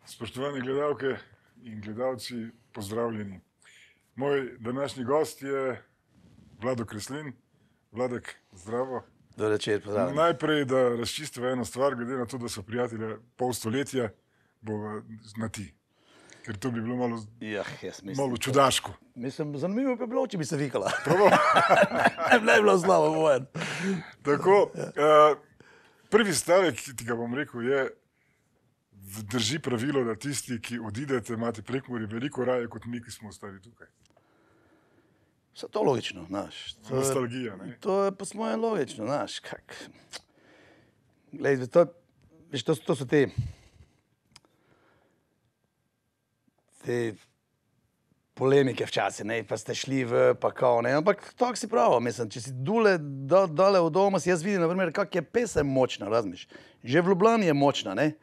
Spoštovani gledalke in gledalci, pozdravljeni. Moj današnji gost je Vlado Kreslin. Vladek, zdravo. Dobro večer, pozdravljeni. Najprej, da razčistiva eno stvar, glede na to, da so prijatelja pol stoletja, bo na ti. Ker to bi bilo malo čudaško. Mislim, zanimivo bi bilo, če bi se vikala. Pravo? Ne bi bilo slabo vojen. Tako, prvi stavek, ki ti ga bom rekel, je, drži pravilo, da tisti, ki odidete, imate Prekmurje veliko raje, kot mi, ki smo ostali tukaj. Vse to logično, znaš. Nostalgija, ne? To je po svoje logično, znaš, kak. Glej, to so te polemike včasih, ne, pa ste šli v, pa kao, ne, ampak tako si pravo, mislim, če si dole od doma, si jaz vidim, na primer, kak je pesem močna, razmiš. Že v Ljubljani je močna, ne.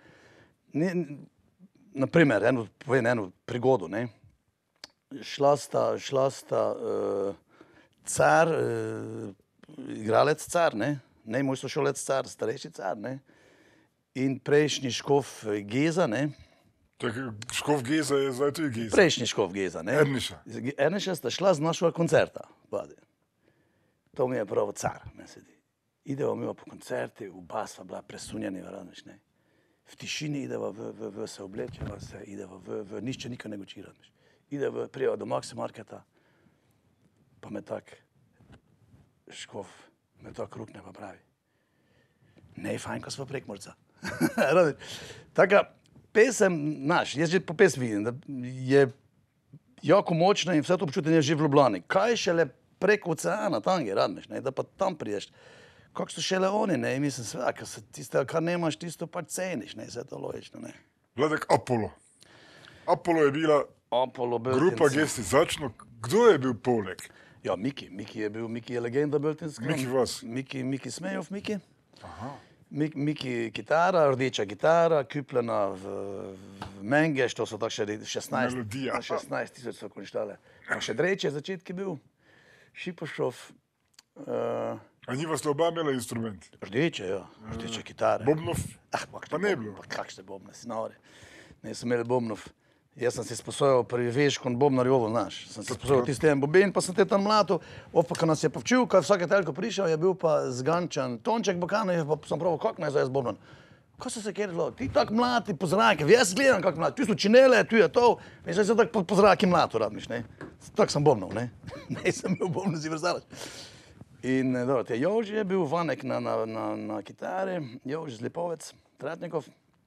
Na primer, povem eno prigodo, ne. Šla sta car, igralec car, ne, moj sošolec car, starejši car, ne, in prejšnji škof Geza, ne. Škof Geza je zdaj tudi Geza. Prejšnji škof Geza, ne. Erniša sta šla z našega koncerta, vlade. To mi je pravo car, ne sedi. Ideva mi po koncerti, oba sva bila presunjeni, razmiš, ne. V tišini ideva se oblečeva se, ideva v nišče nikaj ne goči, razmiš. Ideva prijeva do Maxi Marketa, pa me tak škof, me tak rukne pa pravi. Ne, fajn, ko sva Prekmurca. Taka pesem, znaš, jaz že po pesmi vidim, da je jako močna in vse to občutenje že v Ljubljani. Kaj šele preko oceana, tam je, razmiš, ne, da pa tam priješ. Kako so šele oni, ne, in mislim, sve, tiste, kar nemaš, tisto pač ceniš, ne, vse to logično, ne. Vladek, Apollo. Apollo je bila grupa Gesti. Začno, kdo je bil poleg? Ja, Miki je legenda Beltinska. Miki vas? Miki Smejov, Miki. Aha. Miki kitara, rdeča kitara, kupljena v Mengeš, to so tako še 16 000 so konštale. Pa še Drejče začetki bil, Šipošov. A njiva ste oba imela instrument? Rdeče, ja, rdeče kitare. Bobnov? Pa ne bilo. Pa kakšne bobne, si nori. Ne, sem imeli bobnov. Jaz sem si sposojal pri Veškon bobnarjovo, znaš. Sem si sposojal tisti en bobin, pa sem te tam mlato. Pa ko nas je pa včil, ko je vsake telko prišel, je bil pa zgančan Tonček Bakanov, pa sem pravil, kako naj zdaj jaz bobnan. Ko so se kjer zelo, ti tak mlati po zrake, jaz gledam kak mlati, tu so činele, tu je to, in zdaj se tako po zraki mlato radmiš, ne. Tak sem bobnal, ne. Ne, sem bil bobnal si vrstalač. In dobro, te Joži je bil, Vanek na kitari, Joži Zlipovec, Tratnikov.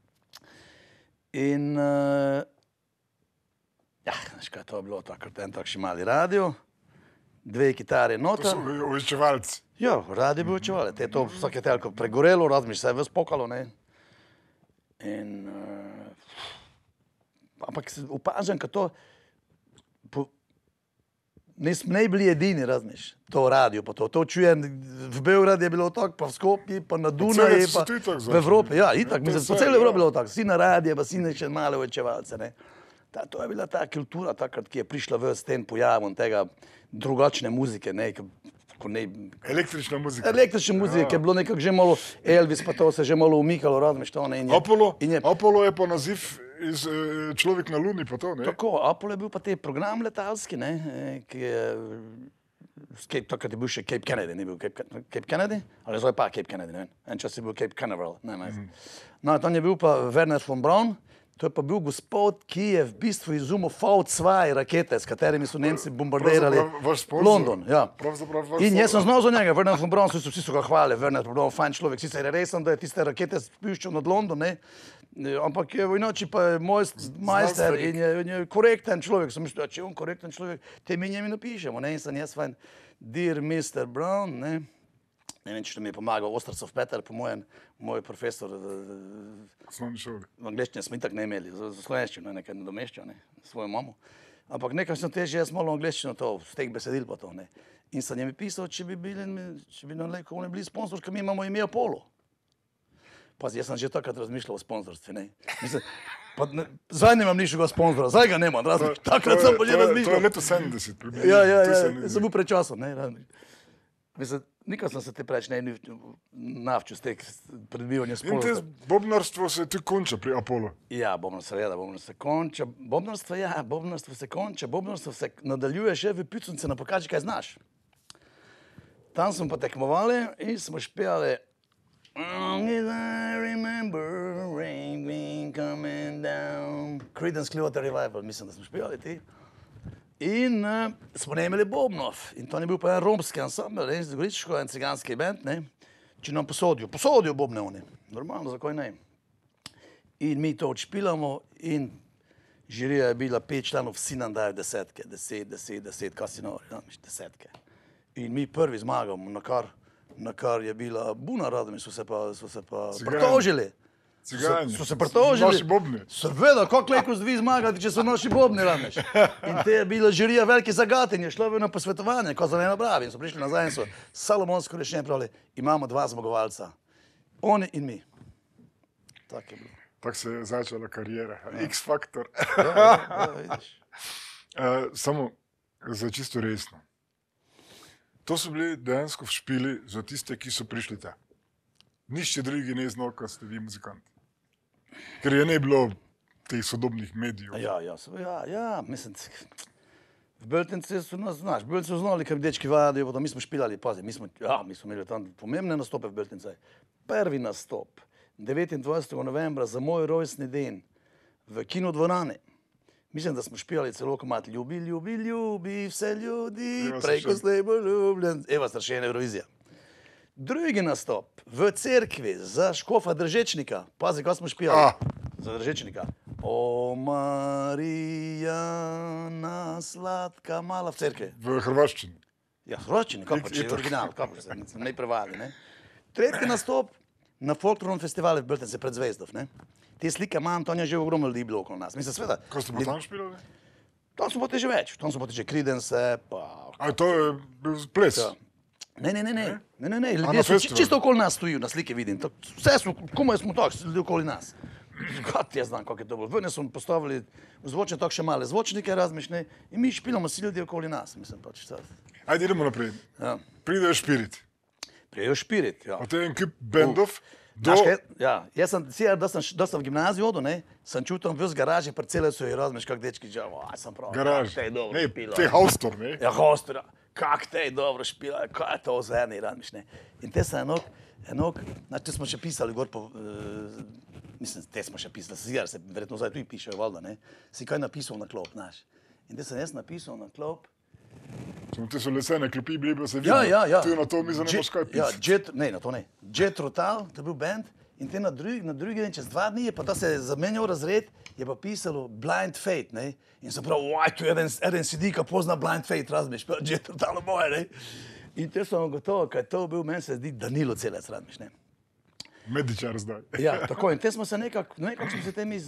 In ja, znaš kaj, to je bilo takrat en takšni mali radio, dve kitare nota. To so uvečevalci. Ja, radio je bil uvečevalec, je to vsake telko pregorelo, razmiš, se je ves pokalo, ne. In ampak opažam, ka to nismo ne bili edini, razmiš, to radio pa to. To čujem, v Beogradu je bilo tako, pa v Skopji, pa na Dunaju, pa v Evropi. Ja, itak, mislim, po celi Evropi je bilo tako. Si na radio, pa si še male uvečevalce, ne. To je bila ta kultura takrat, ki je prišla v s tem pojavom tega drugačne muzike, ne, Električna muzika. Električna muzika, ki je bilo nekako že malo, Elvis pa to se že malo umikalo, razmiš, to, ne. Apollo je pa naziv iz Človek na Luni, pa to, ne? Tako, Apollo je bil pa te program letalski, ne, ki je, takrat je bil še Cape Kennedy, ni bil Cape Kennedy, ali zdaj pa Cape Kennedy, ne vem, en čas je bil Cape Canaveral, ne. No, tam je bil pa Werner von Braun. To je pa bil gospod, ki je v bistvu izumil V2 rakete, s katerimi so Nemci bombardirali London. Ja. In jaz sem znal za njega, Werner von Braun, vsi so ga hvalili, Werner von Braun, fajn človek, sicer je resen, da je tiste rakete spuščal nad London, ne. Ampak je inače pa je majster in je korekten človek. Sem mislil, če je on korekten človek, te mi njemi napišemo, ne. In sem jaz fajn, dear Mr. Brown, ne. Ne vem, če mi je pomagal Ostrcov Peter, po mojem, moj profesor Osnovni šoli. V angleščini smo itak ne imeli, za slovenščino nekaj nadomeščal, ne, svojo mamo. Ampak nekaj sem težje jaz malo angleščino to, z teh besedil pa to, ne. In sem njemi pisal, če bi nam leko oni bili sponzor, ker mi imamo ime Apollo. Pazi, jaz sem že takrat razmišljal o sponzorstvi, ne. Mislim, pa zdaj nemam nišega sponzora, zdaj ga nemam, razmišljal. Takrat sem pa že razmišljal. To je leto 70. Ja, sem bil pred časom, ne, razmišljal. Mislim, nikoli sem se te preč ne navčil z teh predbivanja In spolnosti. te bobnarstvo se tudi konča pri Apollo. Ja, bobnarstvo se konča, bobnarstvo se nadaljuje še v Picunce na Pokaži, kaj znaš. Tam smo pa tekmovali in smo špijali Long as I remember rain been coming down. Creedence Clearwater Revival, mislim, da smo špijali ti. In smo ne imeli bobnov. In to ni bil pa en romski ansambl, z Goričko, en ciganski band, ne. Če nam posodijo bobne oni. Normalno, zakaj ne? In mi to odšpilamo in žirija je bila 5 članov, vsi nam dajo desetke, 10, kaj si nori, desetke. In mi prvi zmagamo, na kar je bila buna rada, so se pa pritožili. Cigani. So se pritožili. Naši bobni. Seveda, kako lejko vi zmagati, če so naši bobni, rameš. In te je bila žirija veliki zagatenje, šlo je na posvetovanje, ko so ne napravi. In so prišli nazaj in so salomonsko rešenje pravili, imamo 2 zmagovalca. Oni in mi. Tako je bilo. Tako se je začela karijera. X-faktor. Ja, vidiš. Samo za čisto resno. To so bili dejansko špili za tiste, ki so prišli ta. Nišče drugi ne znal, kot ste vi muzikanti. Ker je ne bilo teh sodobnih medijev. Ja, mislim, v Beltinci so nas, znaš, Beltinci so znali, ker dečki vadijo, pa mi smo špilali, pazi, mi smo imeli tam pomembne nastope v Beltinci. Prvi nastop, 29. novembra za moj rojstni dan v kinodvorani. Mislim, da smo špijali celo komad Ljubi, ljubi, ljubi vse ljudi, preko slej bo ljubljen. Eva Strašen, Eurovizija. Drugi nastop v cerkvi za škofa Držečnika. Pazi, ko smo špijali. Za Držečnika. O Marijana, sladka mala v cerkvi. V hrvaščini. Ja, v hrvaščini, kako pa če je original, kako se ne prevali, ne. Tretji nastop na folklornom festivalu v Beltinci pred Zvezdov, ne. Te slike imam, to je že ogromno ljudi bilo okolo nas. Mislim, sveda. Ko ste pa tam špilali? Tam smo poteže več. Tam smo poteže Creedence, pa... A to je bil ples? Ne. Ljudje so čisto okoli nas stojijo, na slike vidim. Vse smo, komaj smo tako, ljudi okoli nas. God, jaz znam, kako je to bilo. Vene smo postavili v zvočne tako še male zvočnike razmišne in mi špilamo si ljudi okoli nas. Mislim, pač sad. Ajde, idemo naprej. Pridejo Špirit. Pridejo Špirit, ja. A to je en kup bendov. Ja, jaz sem, da sem v gimnaziju odo, ne, sem čutil v garaži, parcele so i razmiš, kak dečki džavo, sem prav, Garaž. kak te je dobro špila. Te Haustor, ne? Ja, Haustor, kak te je dobro špila, kaj je to za eni razmiš, ne. In te sem enok, znači, te smo še pisali gor po, mislim, te smo še pisali, se verjetno zdaj tudi pišejo, valjda, ne, si kaj napisal na klop, znaš. In te sem jaz napisal na klop. Te so lesene klopi bili, pa se vidi. Ja. Tu na to mi zanemaš kaj pisati. Ja, ne, na to ne. Jet Rotal, to je bil band, in te na drugi dan, čez 2 dni je pa ta se zamenjal razred, je pa pisalo Blind Fate, ne. In sem prav, tu je eden CD, ki pozna Blind Fate, razmiš, pa Jet Rotal moje, ne. In te sem gotovo, kaj to bil, meni se zdi Danilo Celec, razmiš, ne. Medičar zdaj. Ja, tako, in te smo se nekako smo se temi,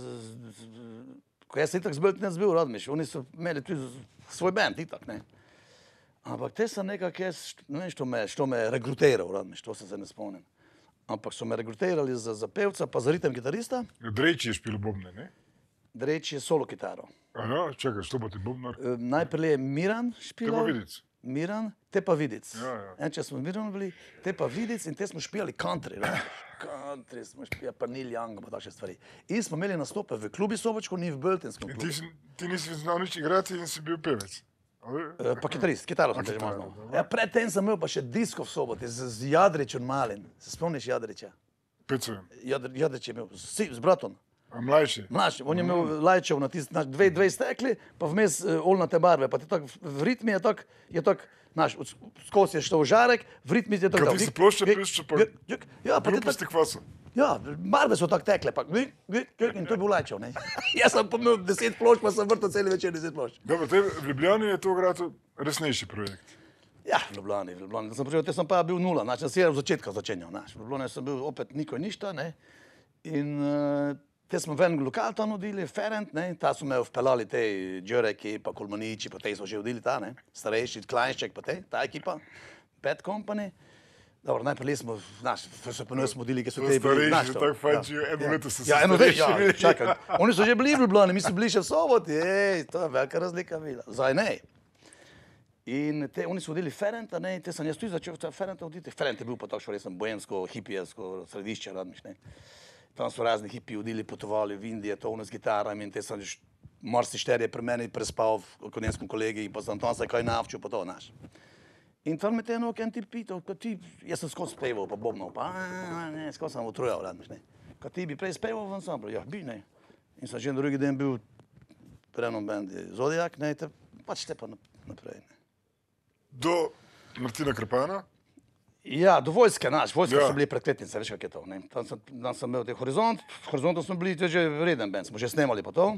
ko jaz sem itak z Beltinec bil, razmiš, oni so imeli tudi svoj band, itak, ne. Ampak te sem nekako jaz, ne vem, što me regrutiral, razmiš, to se ne spomnim. Ampak so me regrutirali za pevca, pa za ritem gitarista. Drejči je špil bobne, ne? Drejči je solo kitaro. Aha, čakaj, što bo ti bobnar? Najprej je Miran špilal. Te pa Vidic. Miran, te pa Vidic. Ja. En čas smo Miran bili, te pa Vidic in te smo špijali country, country smo špijali, pa Neil Young, pa takšne stvari. In smo imeli nastope v klubi Sobočko, ni v Beltinskem klubu. In ti nisi znal nič igrati in si bil pevec. Pa kitarist, kitaro sem že malo znal. Ja, predtem sem imel pa še disko v Soboti z Jadričem Malim. Se spomniš Jadriča? Pecujem. Jadrič je imel, z bratom. A mlajši? Mlajši, on je imel lajčev na tist, dve stekli, pa vmes olnate barve, pa ti tak, v ritmi je tak, znaš, skozi je šel žarek, v ritmi je tak... Kad ti si plošče pišče, pa gluposti kvaso. Ja, barve so tako tekle, pa in to je bil lajčev, ne. Jaz sem pomil 10 plošč, pa sem vrtal celi večer 10 plošč. Dobro, v Ljubljani je to grato resnejši projekt. Ja, v Ljubljani. Te sem pa bil nula, znači, sem od začetka začenjal, znaš. V Ljubljani sem bil opet niko in ništa, ne. In te smo ven lokal tam nudili, Ferent, ne, ta so me vpeljali te Džoreki, pa Kulmaniči, pa te so že udili ta, ne, starejši, Klajnšček, pa te, ta ekipa, Bad Company. Dobro, najprej smo, znaš, se pa smo udili, ki so te bili, znaš to. Starejši, tako fajčijo, eno leto so se starejši. Ja, čakaj, oni so že bili v Ljubljani, mi so bili še v Soboti, to je velika razlika bila. Zdaj ne. In oni so vodili Ferenta, ne, in te sem jaz tudi začel Ferenta voditi. Ferent je bil pa tako res boemsko, hipijevsko središče, radniš, ne. Tam so razni hipiji vodili, potovali v Indije, to z gitarami in te sem morsi šterje pri meni prespal v konjenskom kolegi in pa sem tam se kaj navčil, pa to, naš. In tam me te eno en tip pital, kot ti, jaz sem skozi speval, pa bobnal, pa ne, skozi sem utrujal, radniš, ne. Kot ti bi prej speval v ansamblu, ja, bi, ne. In sem že drugi dan bil pri enom bendi Zodiak, ne, pač te pa naprej, ne. Do Martina Krpana? Ja, do vojske, vojske so bili prekletnice, veš kak je to, ne. Tam sem imel te Horizont, v Horizontu smo bili že vreden band, smo že snemali pa to.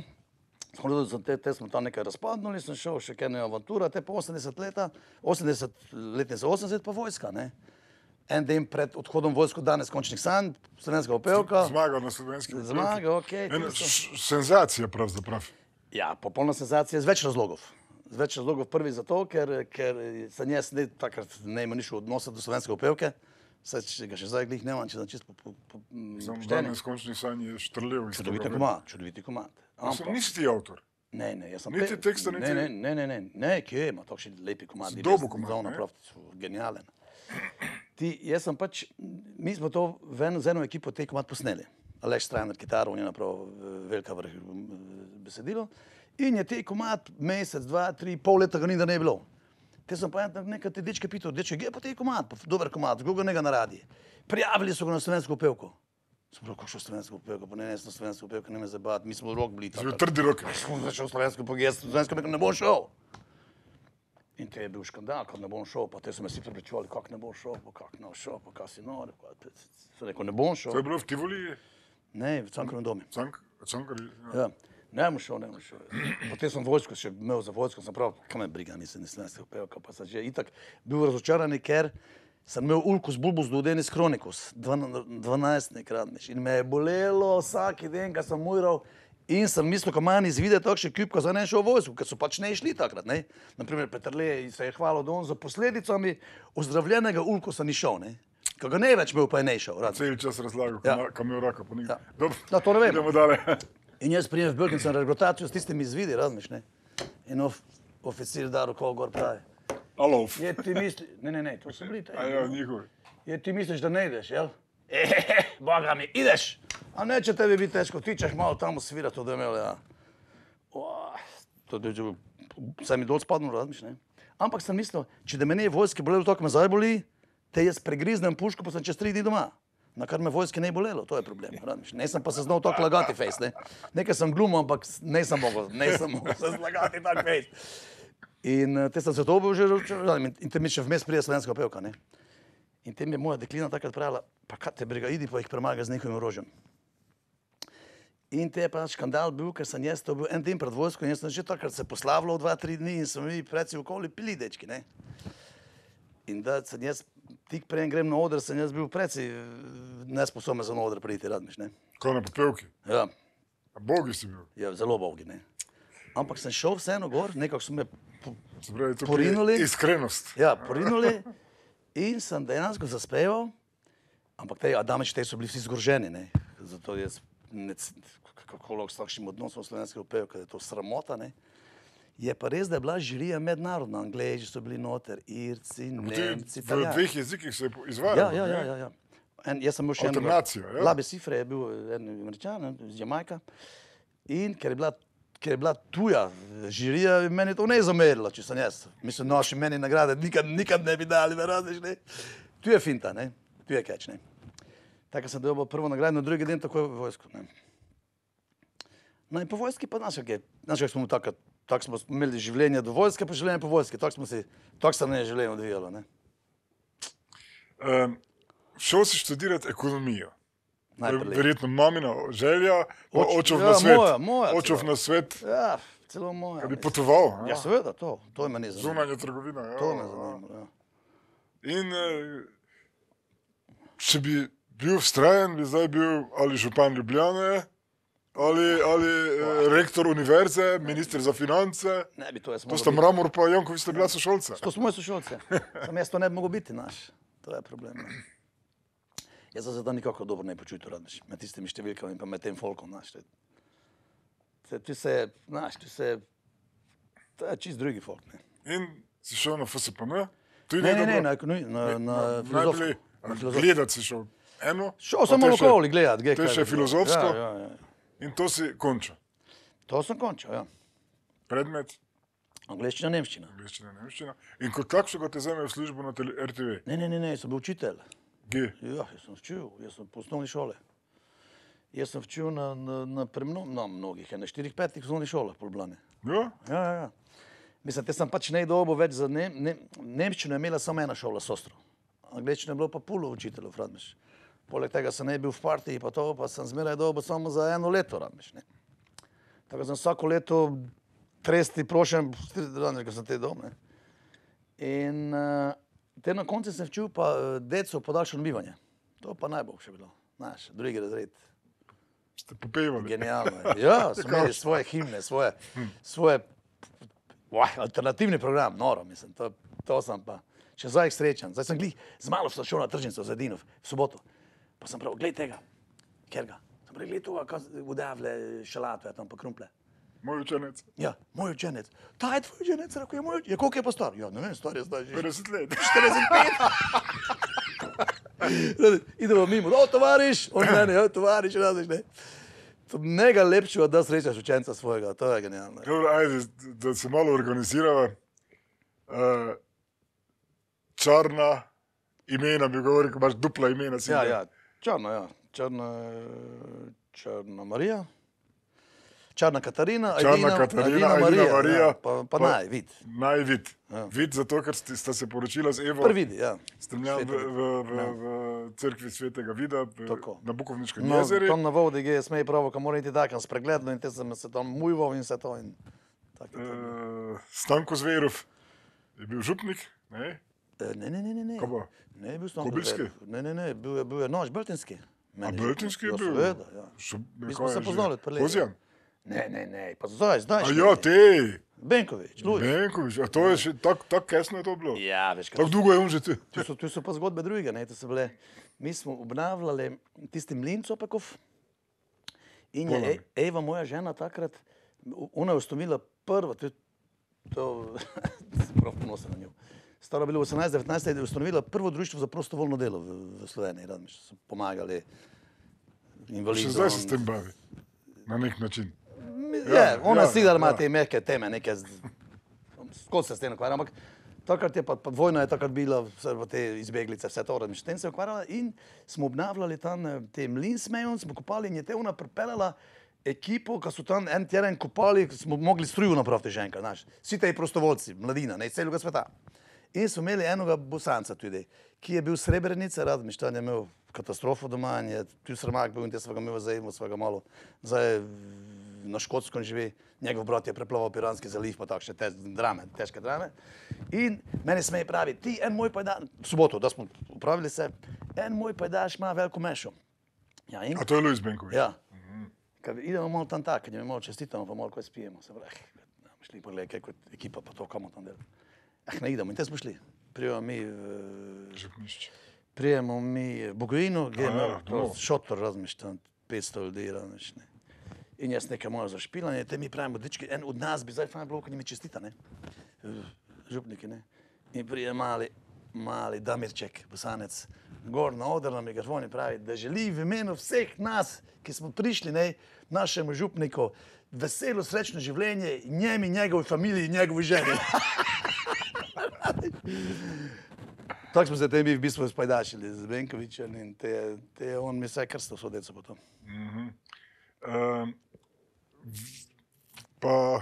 Te smo tam nekaj razpadnuli, sem šel še kene avantura, te pa 80 letnice 80 pa vojska, ne. En dan pred odhodom vojsko danes končnih sanj, slovenskega opevka. Zmagal na slovenski opevki. Zmagal, okej. Senzacija pravzaprav. Ja, popolna senzacija z več razlogov. Z več razlogov. Prvi zato, ker sem jaz takrat ne imel nišel odnosa do slovenske opevke, saj ga še zdaj glih nemam, če sem čisto Sam danes končnih sanj je štrlel. Čudoviti komad. Nisi ti avtor? Ne, jaz sem... Niti teksta, niti... Ne, kje ima, tako še lepi komadi. Dobo komad, ne? Genijalen. Jaz sem pač, mi smo to z eno ekipo te komad posneli. Aleš Strajner, kitaro, on je napravil velika besedilo. In je te komad mesec, dva, tri, pol leta ga ni, da ne je bilo. Te sem pa nekaj te dečke pital, dečke, gdje pa te komad, dober komad, zgo ga njega naradi. Prijavili so ga na slovensko opevko. Sem prav, kakšno slovensko opevko, pa ne sem slovensko opevko, ne me zabavati, mi smo rok bili takrat. Trdi roke. Sem začel slovensko opevko, jaz slovensko opevko ne bom šel. In te je bil škandal, kako ne bom šel, pa te so me vsi prepričevali, kako ne bom šel, pa kako ne bom šel, pa kaj si nori, sem rekel, ne bom šel. To je bilo v Tivoliji? Ne, v Cankarjevem domu. Cankarjev, ja. Ne bom šel. Potem sem vojsko še imel za vojsko, sem prav, kaj me briga, nisem slovenska opevka, pa sem že itak bil razočaran, ker sem imel ulkus bulbus duodenis chronicus, 12-krat, in me je bolelo vsak dan, ko sem mural, in sem mislil, ko manj izvide takšne kljubko, za ne šel v vojsko, ker so pač ne išli takrat, ne. Naprimer, Peterle se je hvalil, da on za posledicami ozdravljenega ulkusa ni šel, ne. Ko ga ne več imel, pa je ne šel. Cel čas razlagal, kam je raka, pa nikaj. No, to ne vem. Idemo dalje. In jaz prijem v Belgiji sem regrutacijo s tistimi izvidi, razmiš, ne. In oficir da roko gor pravi. Alof. Je ti misli, ne, to so bili taj. Ja, njihovi. Je ti misliš, da ne ideš, jel? Boga mi, ideš! A neće tebi biti teško, ti ćeš malo tamo svirati, to da je imel, ja. Saj mi dol spadnu, razmiš, ne. Ampak sem mislil, če da me ne vojske bolelo, toliko me zdaj boli, te jaz pregriznem puško, pa sem čez 3 dni doma. Na kar me vojske ne bolelo, to je problem. Nisem pa se znal tako lagati fejs, ne. Nekaj sem glumil, ampak nisem mogel se zlagati tak fejs. In te sem se to bil že razočaran, in te mi še vmes prije slovenska opevka, ne. In te mi je moja deklina takrat pravila, pa kaj te briga, idi pa jih premaga z njihovim orožjem. In te je pa škandal bil, ker sem jaz to bil en dan pred vojsko in jaz sem že takrat se poslavljal 2-3 dni in sem mi preci okoli pili, dečki, ne. In da sem jaz tik prej grem na oder, sem jaz bil preci nesposoben za na oder priti, radmiš, ne. Ko na popevki? Ja. A bogi si bil? Ja, zelo bogi, ne. Ampak sem šel vseeno gor, nekako so me porinuli. Porinuli. Iskrenost. Ja, porinuli in sem dejansko zaspeval, ampak te Adameči, te so bili vsi zgroženi, ne. Zato jaz, kako lahko s takšnim odnosom slovenskega opevka, da je to sramota, ne. Je pa res, da je bila žirija mednarodna, Angleži so bili noter, Irci, Nemci, Italijani. V 2 jezikih se je izvajalo, ne? Ja. Jaz sem bil še Alternacija, ja. Labe Cifre je bil en Američan, iz Jamajka. In ker je bila tuja žirija, meni to ne zamerila, če sem jaz. Mislim, naši meni nagrade nikad ne bi dali, različ, ne. Tu je finta, ne. Tu je catch, ne. Tako sem dobil prvo nagrado, na drugi dan takoj v vojsko, ne. No in po vojski pa naš smo tako smo imeli življenje do vojske, pa življenje po vojski. Tako se ne je življenje odvijalo, ne. Šel si študirati ekonomijo. Najprej. Verjetno mamina želja, očov na svet. Moja. Očov na svet. Ja, celo moja. Kaj bi potoval. Ja, seveda, to je meni zanimalo. Zunanja trgovina, ja. To me zanimalo, ja. In če bi bil vztrajen, bi zdaj bil ali župan Ljubljane, ali rektor univerze, minister za finance. Ne bi to jaz mogel biti. To sta Mramor pa Janković sta bila sošolca. To so moji sošolci. Sam jaz to ne bi mogel biti, naš. To je problem. Jaz sem se da nikako dobro ne počutil, radniš. Med tistimi številkami in pa med tem folkom, naš. To je čist drugi folk, ne. In si šel na FSPN? Tudi Ne, na najbolj gledati si šel eno. Šel sem malo okoli gledati. To je še filozofsko. Ja. In to si končal. To sem končal, ja. Predmet? Angleščina, nemščina. Angleščina, nemščina. In kot takšnega te vzame v službo na RTV? Ne, sem bil učitelj. Gdje? Ja, jaz sem po osnovni šole. Jaz sem učil na mnogih, na 4-5 osnovnih šolah po Ljubljani. Ja? Ja. Mislim, te sem pač ne dobil več za nemščino je imela samo ena šola, Sostro. Angleščina je bilo pa pulo učiteljev, Radmiš. Poleg tega sem ne bil v partiji, pa to, pa sem zmeraj dobil samo za 1 leto, Radmiš, ne. Tako sem vsako leto tresti prošen, ko sem te dom, ne. In te na koncu sem včil pa deco podaljšano bivanje. To pa najboljše bilo. Znaš, drugi razred. Ste popevali? Genialno. Ja, so imeli svoje himne, svoje alternativni program, noro, mislim. To sem pa še zdaj srečen. Zdaj sem z malo sem šel na tržnico za Dinov v soboto. Pa sem prav, glej tega, kerga. Sem prav, glej toga, kaj udavlje šalato, tam pa krumple. Moj učenec. Ja, moj učenec. Ta je tvoj učenec, rekel je moj učenec. Ja, koliko je pa star? Ja, ne vem, star je zdaj že. 50 let. 45. Idemo mimo, tovariš, on mene, tovariš, raziš, ne. To mega lepšega, da srečaš učenca svojega, to je genialno. Dobro, ajde, da se malo organizirava. Čarna imena, bi govoril, ko imaš dupla imena. Ja, čarna, ja. Čarna Marija. Čarna Katarina, Edina Marija. Pa Najvid. Najvid. Vid zato, ker sta se poročila z Evo. Prvi, ja. Strmljam v crkvi Svetega Vida na Bukovniškem No, jezeri. tam na vodi, gdje je smej pravo, ka mora iti takam spregledno in te sem se tam mujval in se to. Stanko Zverov je bil župnik, ne? Ne. Kaj pa? Ne je bil Stanko Kobilski? Zverov. Ne, bil je Nož, Beltinski. A Beltinski je bil? Seveda, ja. Mi smo se poznali od preleta. Kozjan? Ne, pa zdaj. A ja, te! Benkovič, Luj. Benkovič, a to je še tako kesno je to bilo? Ja, veš kaj. Tako dolgo je on že tu. Tu so pa zgodbe druge, ne, to so bile, mi smo obnavljali tisti mlin Copekov in je Eva, moja žena takrat, ona je ustanovila prvo, to sem prav ponosen na njo. Stara bilo 18-19, je ustanovila prvo društvo za prostovoljno delo v Sloveniji, Radmiš, so pomagali invalidom. Še zdaj se s tem bavi, na nek način. Ja, ona sigurno ima te mehke teme, neke, skozi se s tem ukvarja, ampak takrat je pa vojna je takrat bila, te izbeglice, vse to, s tem se ukvarjala in smo obnavljali tam te mlin smejon, smo kopali in je te ona pripeljala ekipo, ko so tam en teden kopali, smo mogli struju napraviti že enkrat, znaš, vsi te prostovoljci, mladina, ne, iz celega sveta. In smo imeli enega Bosanca tudi, ki je bil Srebrenica, Radmiš, tam je imel katastrofo doma in je tu Srmak bil in te svega imel zajemo, svega malo, zdaj na Škotskom živi, njegov brat je preplaval Piranski zaliv, pa takšne težke drame. In meni smej pravi, ti en moj pajdaš, v soboto, da smo upravili se, en moj pajdaš ima veliko mešo. Ja, A to je Luis Benkovič? Ja. Kad idemo malo tam tak, kad je malo čestitamo, pa malo kaj spijemo, se pravi, šli pogledaj, kako ekipa pa to, kamo tam dela. Ne idemo, in te smo šli. Prijemo mi Župnišče. Prijemo mi Bogojino, gdje je imel šotor, razmiš, tam 500 ljudi, razmiš, ne. In jaz nekaj moja zašpilanje, te mi pravimo, dečki, en od nas bi zdaj fajn bilo, ko njimi čestita, ne. Župniki, ne. In prije mali Damirček, Bosanec, gor na oder na mikrofon in pravi, da želi v imenu vseh nas, ki smo prišli, ne, našemu župniku, veselo, srečno življenje, njemi, njegovi familiji, njegovi ženi. Tako smo se mi v bistvu spajdašili z Benkovičem in te on mi vse krstal so deco po tom. Pa,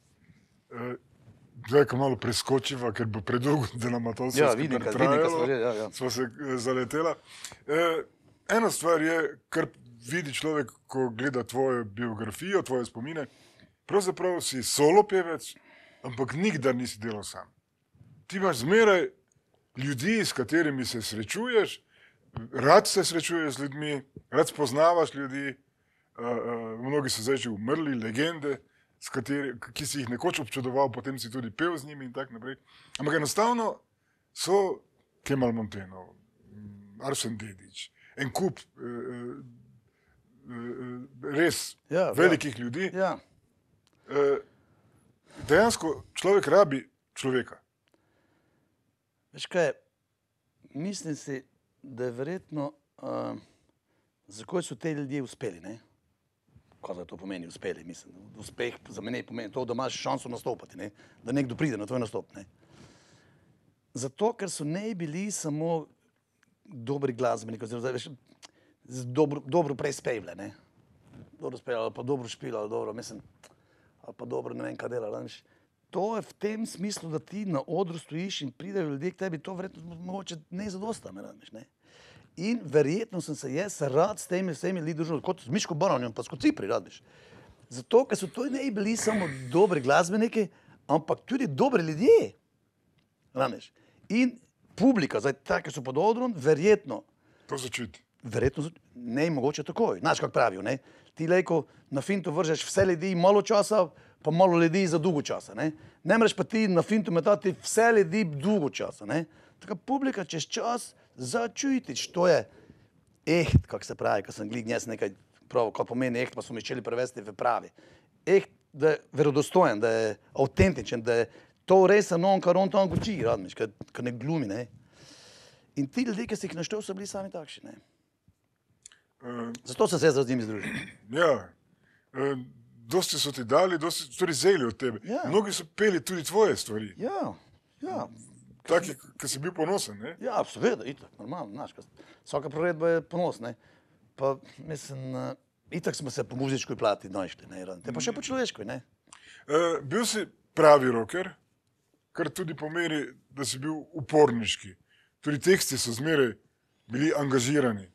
zdaj, ko malo preskočiva, ker bo predolgo, da nama to vse trajalo, smo se zaletela. Ena stvar je, kar vidi človek, ko gleda tvojo biografijo, tvoje spomine, pravzaprav si solo pevec, ampak nikdar nisi delal sam. Ti imaš zmeraj ljudi, s katerimi se srečuješ, rad se srečuješ z ljudmi, rad spoznavaš ljudi, mnogi so zdaj že umrli, legende, ki si jih nekoč občudoval, potem si tudi pel z njimi in tak naprej. Ampak enostavno so Kemal Montenov, Arsen Dedić, en kup res velikih ljudi. Dejansko človek rabi človeka. Veš kaj, mislim si, da je verjetno, zakaj so te ljudje uspeli, ne? Kaj to pomeni uspeli, mislim. Uspeh za mene pomeni to, da imaš šanso nastopati, ne? Da nekdo pride na tvoj nastop, ne? Zato, ker so ne bili samo dobri glasbeniki, dobro prej spevle, ne? Dobro spevle, ali pa dobro špila, ali dobro, mislim, ali pa dobro ne vem kaj dela, ne? To je v tem smislu, da ti na odru stojiš in pridejo ljudje k tebi, to verjetno mogoče ne zadosta, me razumeš, ne? In verjetno sem se jaz rad s temi vsemi ljudmi družil, kot z Miško Baranjem, pa s Kocipri, razumeš. Zato, ker so to ne bili samo dobri glasbeniki, ampak tudi dobri ljudje, razumeš. In publika, zdaj taki so pod odrom, verjetno, To začuti. ne mogoče takoj, znaš kako pravijo, ne? Ti lejko na fintu vržeš vse ljudi malo časa, pa malo ljudi za dolgo časa, ne? Ne moreš pa ti na fintu metati vse ljudi dolgo časa, ne? Taka publika čez čas začuti, što je echt, kako se pravi, ko sem jaz nekaj pravil, kaj pomeni echt, pa so mi začeli prevesti v pravi. Echt, da je verodostojen, da je avtentičen, da je to res on, kar on tam goči, razumeš, kar ne glumi, ne? In ti ljudje, ki si jih naštel, so bili sami takšni, ne? Zato sem se jaz z njimi združil. Ja, dosti so ti dali, dosti so tudi vzeli od tebe. Ja. Mnogi so peli tudi tvoje stvari. Ja, ja. Taki, ki si bil ponosen, ne? Ja, seveda, itak, normalno, znaš, vsaka provedba je ponos, ne? Pa, mislim, itak smo se po muzičkoj plati našli, ne? Te pa še po človeškoj, ne? Bil si pravi rocker, kar tudi pomeni, da si bil uporniški. Tudi teksti so zmeraj bili angažirani.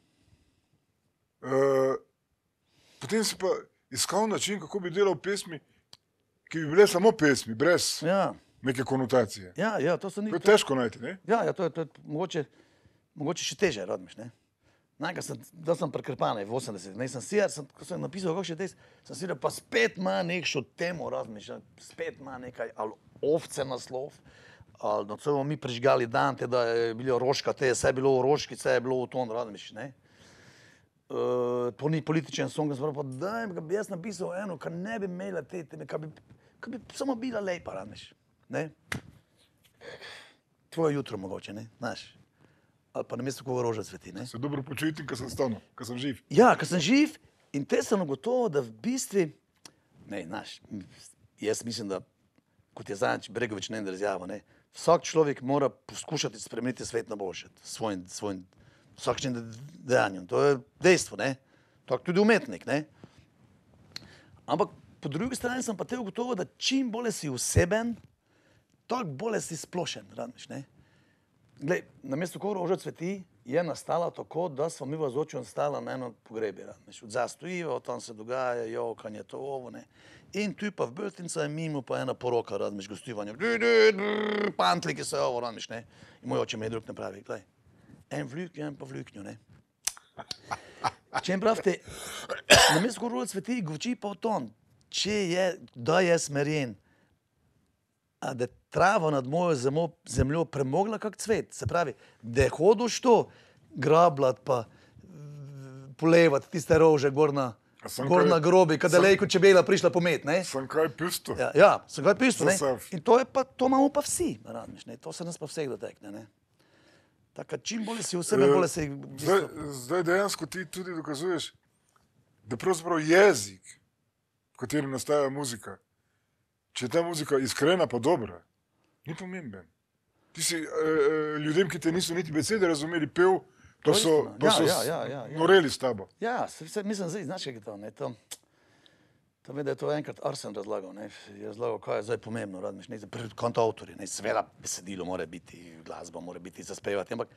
Potem si pa iskal način, kako bi delal pesmi, ki bi bile samo pesmi, brez Ja, neke konotacije. ja, to se ni... To je težko najti, ne? Ja, to je mogoče še teže, razumeš, ne? Najkaj da sem prekrpan, v 80, ne, ko sem napisal kakšen tekst, sem si rekel, pa spet ima nekšo temo, razumeš, spet ima nekaj, ali ovce naslov, ali no, celo mi prižgali dan, da je bilo Roška, vse je bilo v Roški, vse je bilo v ton, razumeš, ne? To ni političen song, sem pa daj, ga bi jaz napisal eno, kar ne bi imela te teme, kar bi samo bila lepa, razumeš, ne? Tvoje jutro mogoče, ne, znaš. Ali pa namesto koga roža cveti, ne? Se dobro počutim, ko sem stanil, ko sem živ. Ja, ko sem živ in te sem ugotovil, da v bistvu, ne, znaš, jaz mislim, da, kot je zadnjič Bregović nekaj razjavil, ne, vsak človek mora poskušati spremeniti svet na boljše, svojim vsakšnim dejanjem. To je dejstvo, ne? Tako tudi umetnik, ne? Ampak po drugi strani sem pa te ugotovil, da čim bolje si vseben, toliko bolje si splošen, razumeš, ne? Glej, namesto ko roža cveti, je nastala tako, da smo mi v Zočju stala na eno pogrebi, razumeš. Odzaj stojijo, tam se dogaja, jokanje, to ovo, ne? In tu pa v Beltinca je mimo pa ena poroka, razumeš, gostovanja. Pantliki se ovo, razumeš, ne? In moj oče me je drug ne pravi, glej. En vljuk, en pa vljuknjo, ne? Če jim pravite, namesto ko roža cveti, goči pa v ton, da je smerjen, a da je trava nad mojo zemljo premogla kak cvet. Se pravi, da je hodoš to grablat pa polevat tiste rože gor na grobi, kada je lejko čebela prišla pomet, ne? Sem kaj pisto. Ja, sem kaj pisto, ne? Zasav. In to imamo pa vsi, razumeš, ne? To se nas pa vseh dotekne, ne? Tako, čim bolje si vsebe, bolje si... Zdaj dejansko ti tudi dokazuješ, da pravzaprav jezik, v katerem nastaja muzika, če je ta muzika iskrena pa dobra, ni pomemben. Ti si ljudem, ki te niso niti besede razumeli, pel, pa so noreli s tabo. Ja, mislim, zdaj, znaš, kaj je to, ne? To ve, da je to enkrat Arsen razlagal, ne? Je razlagal, kaj je zdaj pomembno, razumeš, ne? Kot avtorji, ne? Seveda besedilo mora biti, glasba mora biti zaspevati, ampak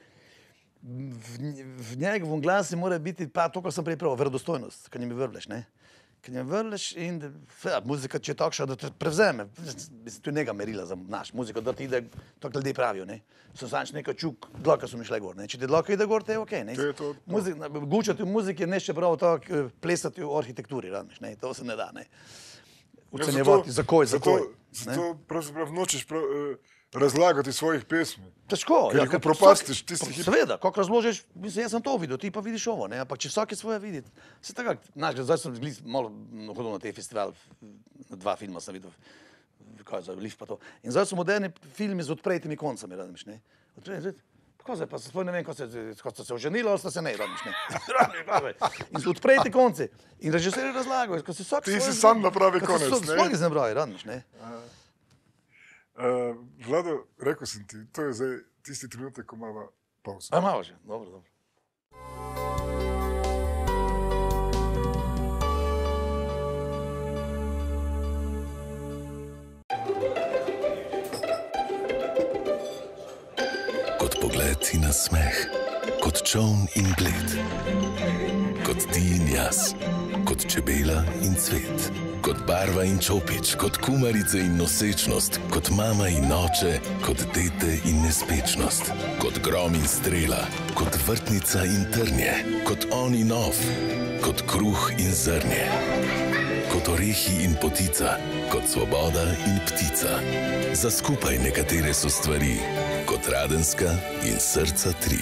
v njegovom glasu mora biti pa to, kar sem prej pravil, verodostojnost, kad njim vrleš, ne? Kad njim vrleš in muzika, če je takša, da te prevzeme, mislim, to je njega merila za naš muziko, da ti ide, tako ljudje pravijo, ne? Sem sanč nekaj čuk, dlaka so mi šle gor, ne? Če ti dlaka ide gor, te je okej, ne? Gučati v muziki je nešto prav tako, plesati v arhitekturi, razumeš, ne? To se ne da, ne? Ocenjevati, zakoj. Zato pravzaprav nočeš razlagati svojih pesmi. Težko. Ker jih upropastiš, tisti hip. Seveda, kako razložiš, mislim, jaz sem to videl, ti pa vidiš ovo, ne? Ampak če vsak je svoje videti. Se tako, znaš, zdaj sem malo hodil na te festival, 2 filma sem videl, kaj za Lift pa to. In zdaj so moderni filmi z odprejtimi koncami, razumeš, ne? Tako zdaj, pa sploh ne vem, ko ste se oženili, ali ste se ne, radiš, ne. In so odpreti konci. In režiser je razlagal, ko si vsak Ti si sam napravi konec, ne? Ko si svoj iznebrali, radiš, ne. Vlado, rekel sem ti, to je zdaj tisti trenutek, ko imamo pauzo. Malo že, dobro. Kot pogled in nasmeh, kot čoln in bled, kot ti in jaz, kot čebela in cvet, kot barva in čopič, kot kumarice in nosečnost, kot mama in oče, kot dete in nespečnost, kot grom in strela, kot vrtnica in trnje, kot on in ov, kot kruh in zrnje, kot orehi in potica, kot svoboda in ptica. Za skupaj nekatere so stvari, kot Radenska in Srca 3.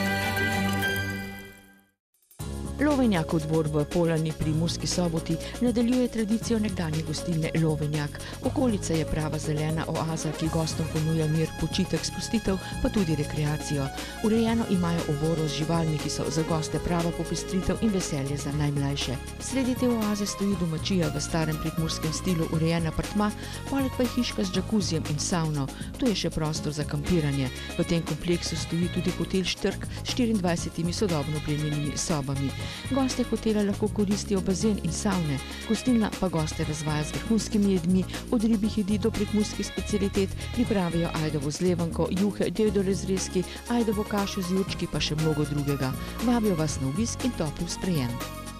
Lovenjak v dvor v Polani pri Murski Soboti nadaljuje tradicijo nekdanje gostilne Lovenjak. Okolica je prava zelena oaza, ki gostom ponuja mir, počitek, sprostitev, pa tudi rekreacijo. Urejeno imajo oboro z živalmi, ki so za goste prava popestritev in veselje za najmlajše. Sredi te oaze stoji domačija v starem prekmurskem stilu urejen apartma, poleg pa je hiška z džakuzijem in savno. Tu je še prostor za kampiranje. V tem kompleksu stoji tudi hotel Štrk s 24 sodobno opremljenimi sobami. Goste hotela lahko koristijo bazen in savne, gostilna pa goste razvaja z vrhunskimi jedmi, od ribjih jedi do prekmurskih specialitet, pripravijo ajdovo zlevanko, juhe, dedole zrezki, ajdovo kašo z jurčki pa še mnogo drugega. Vabijo vas na obisk in topel sprejem.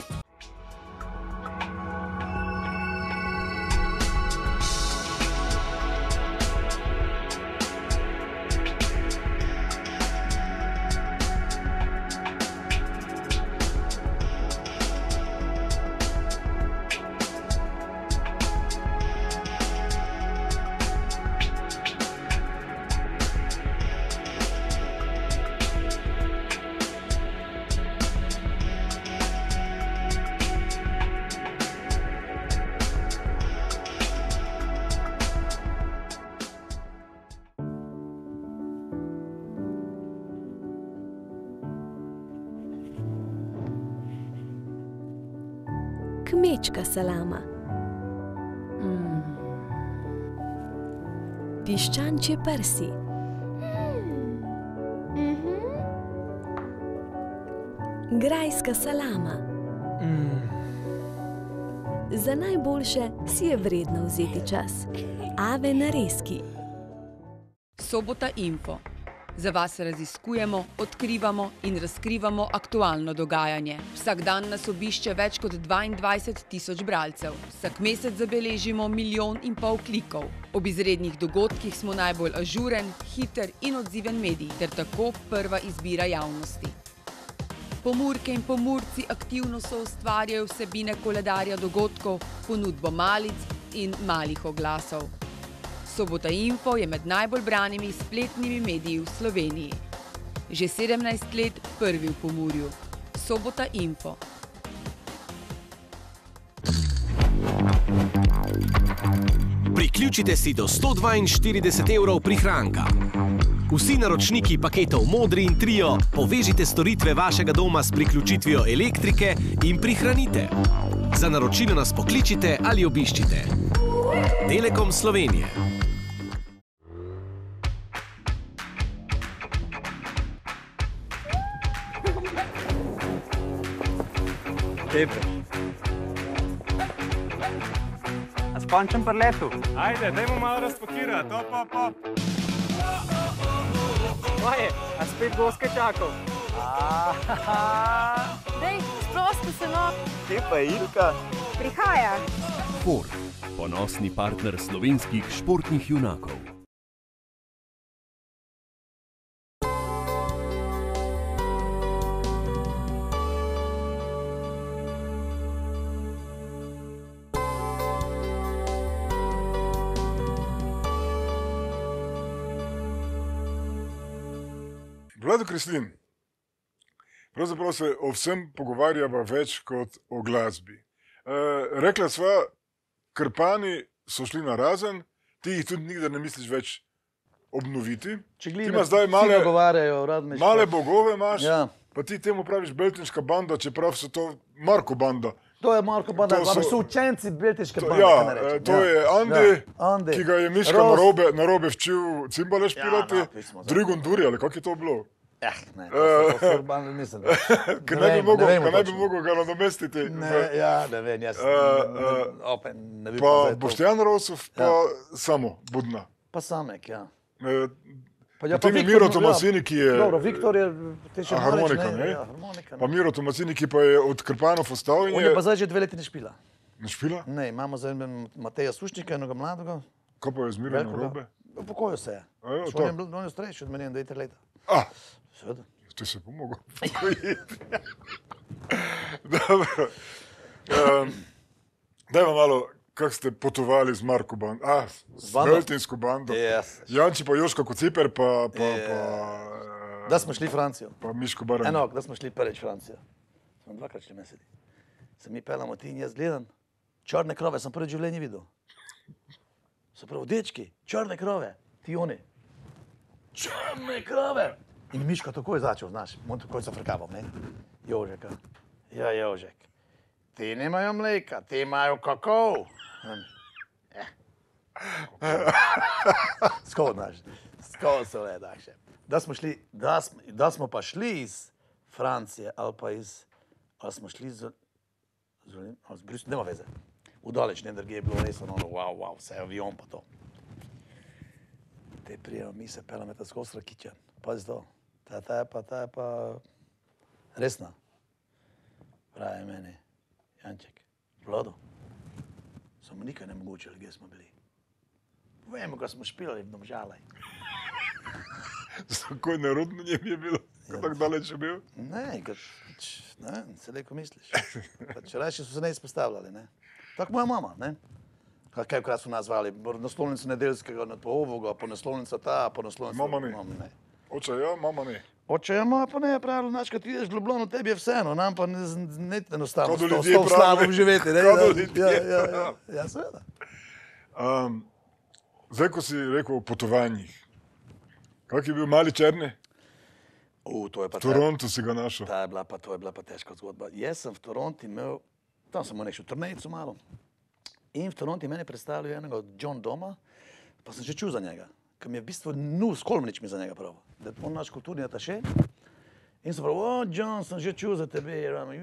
Kmečka salama. Piščančje prsi. Grajska salama. Za najboljše si je vredno vzeti čas. Ave narezki. Sobota Info. Za vas raziskujemo, odkrivamo in razkrivamo aktualno dogajanje. Vsak dan nas obišče več kot 22.000 bralcev. Vsak mesec zabeležimo 1,5 milijona klikov. Ob izrednih dogodkih smo najbolj ažuren, hiter in odziven medij, ter tako prva izbira javnosti. Pomurke in pomurci aktivno soustvarjajo vsebine koledarja dogodkov, ponudbo malic in malih oglasov. Sobota Info je med najbolj branimi spletnimi mediji v Sloveniji. Že 17 let prvi v Pomurju. Sobota Info. Priključite si do 142 evrov prihranka. Vsi naročniki paketov Modri in Trio povežite storitve vašega doma s priključitvijo elektrike in prihranite. Za naročilo nas pokličite ali obiščite. Telekom Slovenije. Tepe. A spančem pri letu? Ajde, dajmo malo razpakirati, op. Oje, a spet goske čakal? Dej, sprosti se no. Kje pa je Ilka? Prihaja. Ford, ponosni partner slovenskih športnih junakov. Vlado Kreslin, pravzaprav se o vsem pogovarjava več kot o glasbi. Rekla sva, Krpani so šli na razen, ti jih tudi nikdar ne misliš več obnoviti. Če Ti imaš zdaj male bogove imaš, pa ti temu praviš Beltinška banda, čeprav so to Marko banda. To je Marko banda, ampak so učenci Beltinške bande. Ja, to je Andi, ki ga je Miška narobe včil cimbale špilati, Drigon Duri, ali kako je to bilo? Ne, to so urbane, mislim. Ker ne bi mogel ga nadomestiti. Ne vem, jaz opet ne bi pa Boštjan Rosov, pa samo Budna. Pa Samek, ja. Potem je Miro Tomasini, ki je... Dobro, Viktor je... Harmonika, ne? Pa Miro Tomasini, ki pa je od Krpanov ostal in je... On je pa zdaj že 2 leti ne špila. Ne špila? Ne, imamo zdaj Mateja Sušnika, enega mladega. Kaj pa je z Mirom narobe? Upokojil se je. On je starejši od mene, 2 leta. Seveda. Ti se pomogel upokojiti. Dobro. Dajmo malo... Kako ste potovali z Marko bando? Z Beltinsko bando. Janči pa Joško Kociper, pa... Da smo šli v Francijo. Pa Miško Barani. Enako, da smo šli prvič v Francijo. Smo 2-krat šli mesedi. Se mi pelamo ti in jaz gledam. Črne krove sem prvi življenje videl. Se pravi, dečki, črne krove. Ti oni. Črne krove. In Miško takoj začel, znaš. On takoj se frkaval, ne? Jožeka. Ja, Jožek. Ti nimajo mleka, ti imajo kakov. Skoro, znaš, skoro so le, dakše. Da smo pa šli iz Francije, ali pa ali smo šli z Brusel, nema veze. V daleč energije je bilo res ono, wow, vse avion pa to. Te prijemo, mi se pelame ta skozi Rakičan. Pazi to, ta je pa resna. Pravi meni. Janček, Vlado, samo nikaj ne mogočili, gdje smo bili. Vemo, ko smo špilali v Domžalaj. Tako nerodno njem je bilo, kako daleč je bil? Ne, se leko misliš. Rajši so se ne izpostavljali, ne. Tako moja mama, ne. Kaj krat so nas zvali, naslovnico nedeljskega, po ovoga, po naslovnica ta, po naslovnica... Mama ne. Oče ja, mama ne. Oče ja, mama pa ne je pravila, znaš, kad ti ideš v Ljubljano, tebi je vseeno, nam pa ne enostavno s to slavom živeti, ne? Ja, seveda. Zdaj, ko si rekel o potovanjih, kak je bil Mali Černi? To je pa... V Torontu si ga našel. To je bila pa težka zgodba. Jaz sem v Torontu imel, tam sem mu nekšel turnejcu malo, in v Torontu mene predstavljal enega John Doma, pa sem že čul za njega. Ker mi je v bistvu Skolmanič mi za njega prav. Da je on naš kulturni ataše. In sem prav, John, sem že čul za tebe.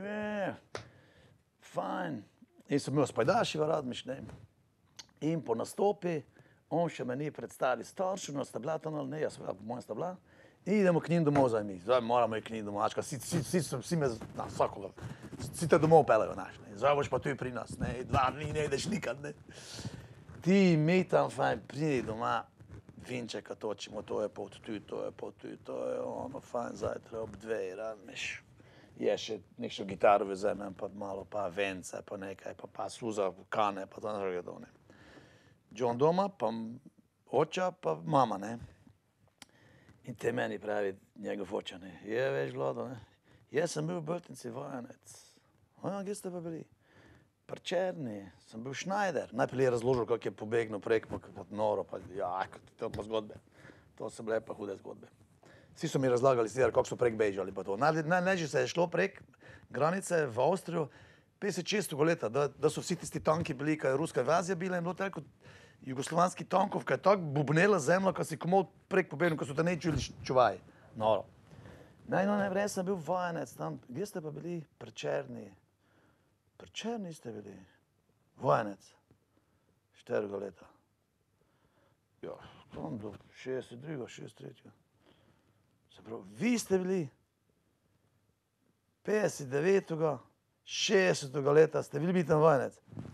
Fajn. In sem imel spajdaši v Radmiš, ne. In po nastopi, on še me ni predstavil starševno, sta bila tam ali ne, jaz po mojem sta bila. In idemo k njim domov zdaj mi. Zdaj moramo k njim domačka. Vsi me, vsakoga, vsi te domov pelejo, naš, ne. Zdaj boš pa tu pri nas, ne. 2 dni ne ideš nikad, ne. Ti mi tam fajn pridi doma. Vinčeka točimo, to je pot tu, to je ono, fajn zajtra ob 2, Radmiš. Je še nekšo gitaro vzemem, pa malo, pa vence, pa nekaj, pa sluza, kane, pa to nekaj to, ne. John doma, pa oča, pa mama, ne. In te meni pravi njegov oča, ne. Je veš, Vlado, ne. Jaz sem bil v Beltinci vajanec. Gdje ste pa bili? Pri Černi, sem bil Schneider. Najprej je razložil, kako je pobegnil prek, pa noro, pa to pa zgodbe. To so bile pa hude zgodbe. Vsi so mi razlagali, kako so prek bežali pa to. Najležje se je šlo prek granice v Avstrijo 56. leta, da so vsi tisti tanki bili, kaj je ruska invazija bila in bilo tako jugoslovanski tankov, kaj je tako bubnela zemlja, ko si komod prek pobegnil, ko so te ne čuli čuvaj. Noro. Najvrej sem bil vajanec tam. Gdje ste pa bili? Pri Černi. Pri Černi ste bili vajanec 4 leta. Ja, tam do 62, 63. Se pravi, vi ste bili 59, 60 leta ste bili tam vajanec.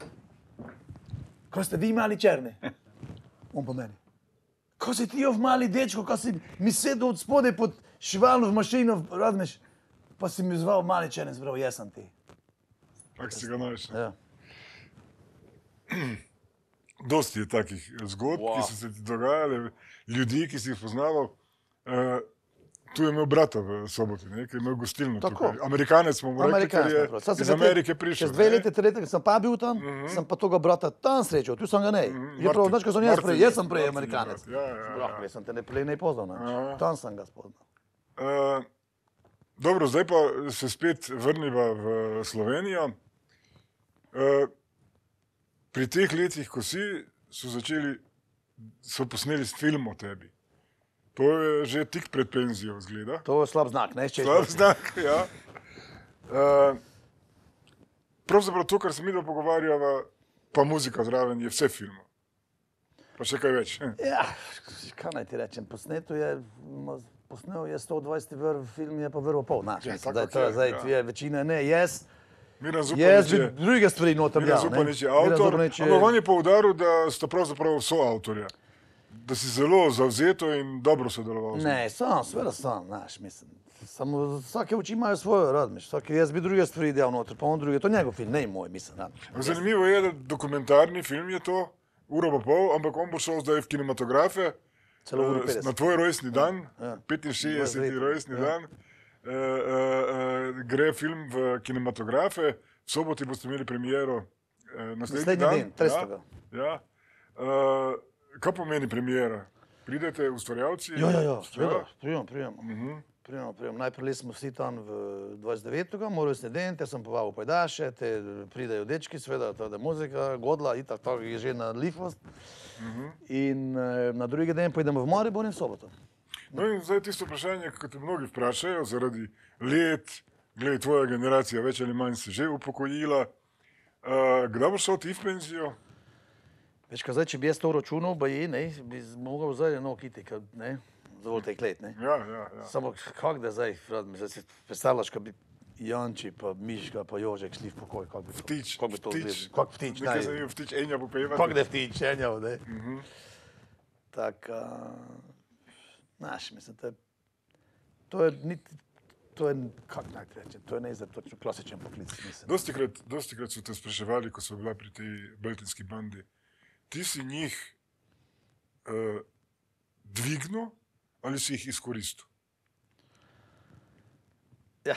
Ko ste vi Mali Černi? On pa meni. Ko si ti v mali dečko, ko si mi sedel od spodaj pod šivalno v mašino, Radmiš, pa si mi zval Mali Černi, se pravi, jaz sem ti. Tako si ga našel. Ja. Dosti je takih zgodb, ki so se ti dogajali, ljudi, ki si jih poznaval. Tu je imel brata v Soboti, ne, ki je imel gostilno Tako. tukaj. Amerikanec smo mu rekli, ker je iz Amerike prišel. Čez 2 leti, 3 leti, ko sem pa bil tam, sem pa toga brata tam srečal, tu sem ga ne. Je prav, znaš, ko sem jaz sem prej Amerikanec. Jaz sem te ne poznal, tam sem ga spoznal. Dobro, zdaj pa se spet vrniva v Slovenijo. Pri teh letih, ko so posneli film o tebi. To je že tik pred penzijo, zgleda. To je slab znak, ne? Slab znak, ja. Pravzaprav to, kar se mi pogovarjava, pa muzika zraven, je vse film. Pa še kaj več. Ja, kaj naj ti rečem, posnel je 120 vrv, film je pa vrvo pol, znaš. Zdaj, večina ne, jaz bi druge stvari noter dal. Miran Zupanič je avtor, ampak on je poudaril, da sta pravzaprav soavtorja. Da si zelo zavzeto in dobro sodeloval. Ne, seveda sem, znaš, mislim. Samo vsake oči imajo svojo rad, jaz bi druge stvari dal noter, pa on druge, to je njegov film, ne moj, mislim. Zanimivo je, da dokumentarni film je to, 1,5 ure, ampak on bo šel zdaj v kinematografe, na tvoj rojstni dan, 65. rojstni dan, gre film v kinematografe, v Soboti boste imeli premiero naslednji dan. 3. Ja. Kaj pomeni premiera? Pridete ustvarjalci? Ja, prijem. Najprej smo vsi tam v 29. morajo snedenti, jaz sem povabil pajdaše, te pridejo dečki, seveda, to je muzika, godla, itak, to je že na lifost. In na drugi dan pojdemo v Maribor in v Soboto. No in zdaj tisto vprašanje, ko te mnogi vprašajo, zaradi let, glede tvoja generacija, več ali manj se že upokojila, kdaj boš šel ti v penzijo? Veš, kaj zdaj, če bi jaz to računal, bi mogel zdaj iti, ne, dovolj teh let, ne. Ja. Samo kak da zdaj, si predstavljaš, kaj bi Janči, pa Miška, pa Jožek šli v pokoj, kak bi to izgledalo. Kak Vtič, nekaj se mi Vtič Enja popevati. Kak da je Vtič Enja, ne. Tak, znaš, mislim, to je, kak naj ti rečem, to je ne za točno klasičen poklic, mislim. Dostikrat so te spraševali, ko so bila pri tej beltinski bandi, ti si njih dvignil ali si jih izkoristil? Ja,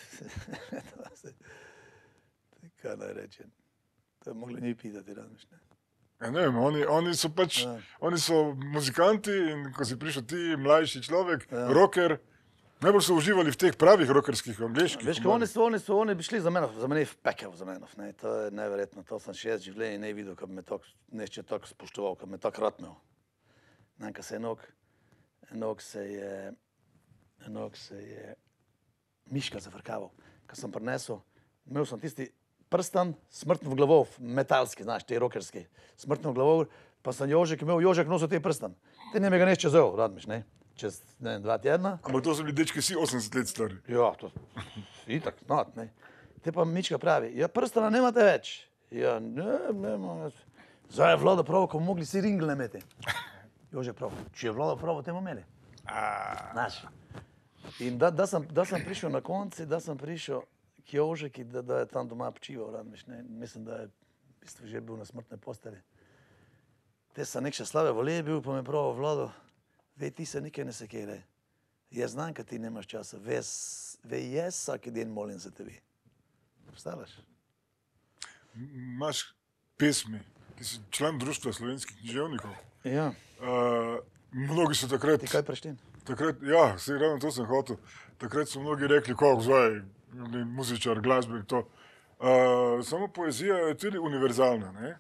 kaj naj rečem, to je mogli njih pitati, razmiš, ne. Ja, ne vem, oni so muzikanti in ko si prišel ti, mlajši človek, rocker, najbolj so uživali v teh pravih rockerskih angliških. Veš, oni bi šli za mene v pekel, ne, to je neverjetno, to sem še jaz življenje ne videl, kad bi me nešče tako spoštoval, kad bi me tako rad imel. Nanka se enok se je Miška zafrkaval, kad sem prinesel, imel sem tisti prstan, smrtno v glavov, metalski, znaš, te rockerski, smrtno v glavov, pa sem Jožek nosil te prstan. Te ne me ga nešče zel, radmiš, ne. Čez 2 tjedna. Ampak to so bili dečki vsi 80 let stari. Ja, to itak, znat, ne. Te pa Mička pravi, ja, prstana nemate več. Ja, nema. Zdaj je vlada pravo, ko mogli si ringle imeti. Jože prav, če je vlada pravo, temo imeli. Znaš. In da sem prišel na konci, da sem prišel k Jožeki, da je tam doma počival, radmiš, ne. Mislim, da je v bistvu že bil na smrtne posteli. Te sem nekše slave volje bil, pa me pravo vlado. Vej, ti se nikaj ne sekiraj. Jaz znam, kad ti nemaš časa. Vej, jaz vsaki dan molim za tebi. Predstavljaš? Imaš pesmi, ti si član društva slovenskih književnikov. Ja. Mnogi so takrat... Ti kaj preštin? Takrat, ja, ravno to sem hotel. Takrat so mnogi rekli, kako zdaj, muzičar, glasbenik, to. Samo poezija je tudi univerzalna, ne?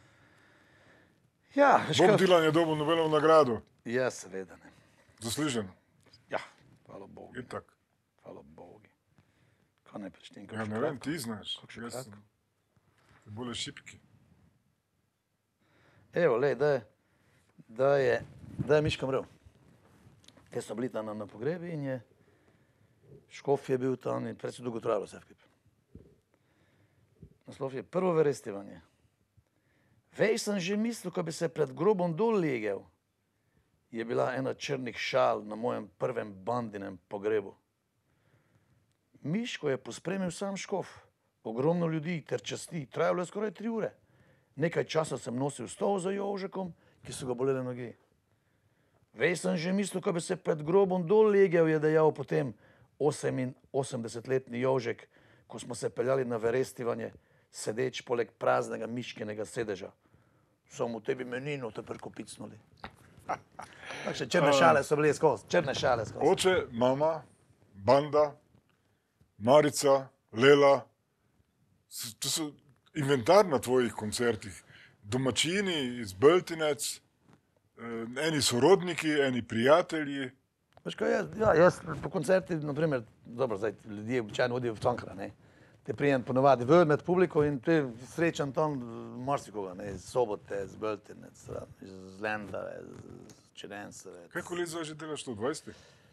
Ja, Bob Dylan je dobil Nobelovo nagrado. Ja, seveda, ne. Zasluženo. Ja, hvala Bogu. Itak. Hvala Bogu. Kaj naj prečtim? Ja, ne vem, ti znaš. Jaz sem bolj šipki. Evo, lej, da je Miška mrel. Te so bili tam na pogrebi in je škof je bil tam in predvsem dolgo trajalo vse vkip. Naslov je prvo verestivanje. Vej sem že mislil, ko bi se pred grobom dol legel, je bila ena črnih šal na mojem prvem bandinem pogrebu. Miško je pospremil sam škof, ogromno ljudi ter časti, trajalo je skoraj 3 ure. Nekaj časa sem nosil stol za Jožekom, ki so ga bolele noge. Veš, sem že mislil, ko bi se pred grobom dol legel, je dejal potem 88-letni Jožek, ko smo se peljali na verestivanje, sedeč poleg praznega miškenega sedeža. So mu tebi menino te prekopicnuli. Takšne črne šale so bile skozi, črne šale skozi. Oče, mama, banda, Marica, Lela, to so inventar na tvojih koncertih. Domačini iz Beltinec, eni sorodniki, eni prijatelji. Veš kaj, jaz po koncerti, naprimer, dobro, zdaj ljudje običajno hodijo v Cankara, ne. Te prijem ponovadi med publiko in te srečam tam marsikoga, ne, iz Sobote, iz Beltinec, iz Lendave, iz Čerenseve. Kako let zdaj že delaš to, 20?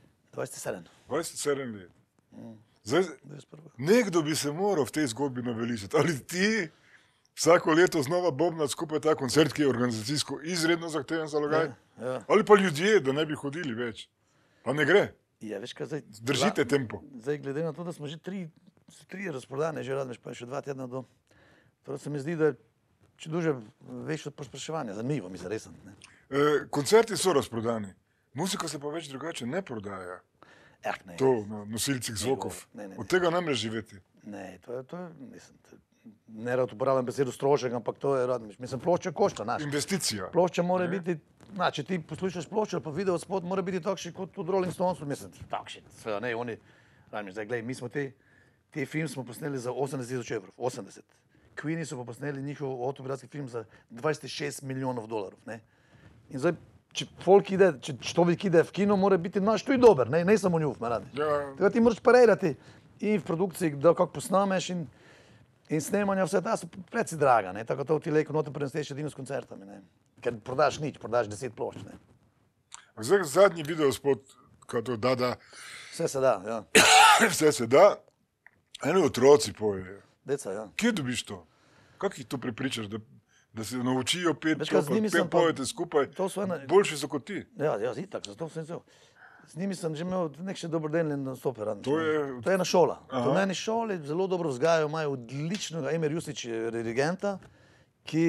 27. 27 let. Zdaj, nekdo bi se moral v tej zgodbi naveličati. Ali ti vsako leto znova bobnati skupaj ta koncert, ki je organizacijsko izredno zahteven za Logaj? Ja. Ali pa ljudje, da ne bi hodili več? Pa ne gre. Ja, veš kaj, zdaj... Držite tempo. Zdaj, glede na to, da smo že tri razprodane, že radmeš pa še 2 tedna do... To se mi zdi, da če duže veš od pospraševanja. Zanimivo, mislim, resen. Koncerti so razprodani. Muzika se pa več drugače ne prodaja. Ne. To na nosilcih zvokov. Od tega ne moreš živeti. Ne, to je, mislim, ne rad uporabljam besedo strošek, ampak to je radmeš. Mislim, plošča košta, naš. Investicija. Plošča mora biti, če ti poslušaš ploščo, pa video spot mora biti takšni kot tudi Rolling Stones, mislim, takšni, sve, ne, oni, radmeš, zdaj, gledaj, mi smo te film smo posneli za 80.000 evrov, 80. Queeni so pa posneli njihov autobiografski film za $26 milijonov, ne. In zdaj, če človek ide v kino, mora biti naš tudi dober, ne samo njuf, me radi. Tega ti moraš parirati in v produkciji, da kako posnameš in snemanja, vse ta so preci draga, ne. Tako to ti lejko noter prenesteš edino s koncertami, ne. Ker prodaš nič, prodaš 10 plošč, ne. Zdaj, zadnji video spod, kaj to da. Vse se da, ja. Vse se da. Eni otroci pojejo. Deca, ja. Kje dobiš to? Kako jih to prepričaš, da se naučijo pet, pa pojete skupaj, boljši so kot ti? Ja, itak, zato sem se. Z njimi sem že imel nek še dobrodelni nastope. To je ena šola. To meni šoli zelo dobro vzgajajo, imajo odličnega Emir Justič dirigenta, ki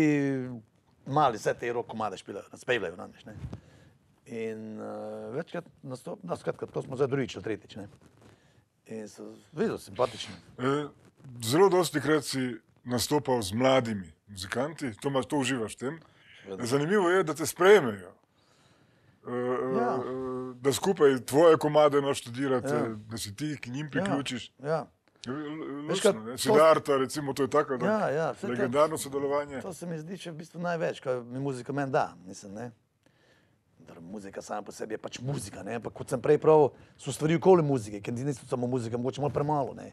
mali vse te rock komade spevljajo, ne. In večkrat nastop, skratka, to smo zdaj drugič ali tretjič, ne. In so videl simpatični. Zelo dosti krat si nastopal z mladimi muzikanti, to uživaš v tem. Zanimivo je, da te sprejmejo. Da skupaj tvoje komade naštudirate, da si ti k njim priključiš. Siddharta, recimo, to je tako, legendarno sodelovanje. To se mi zdi, če v bistvu največ, kaj mi muzika meni da, mislim, ne. Muzika sama po sebi je pač muzika, ne, ampak kot sem prej pravil, so stvari okoli muzike, ker niso samo muzika, mogoče malo premalo, ne.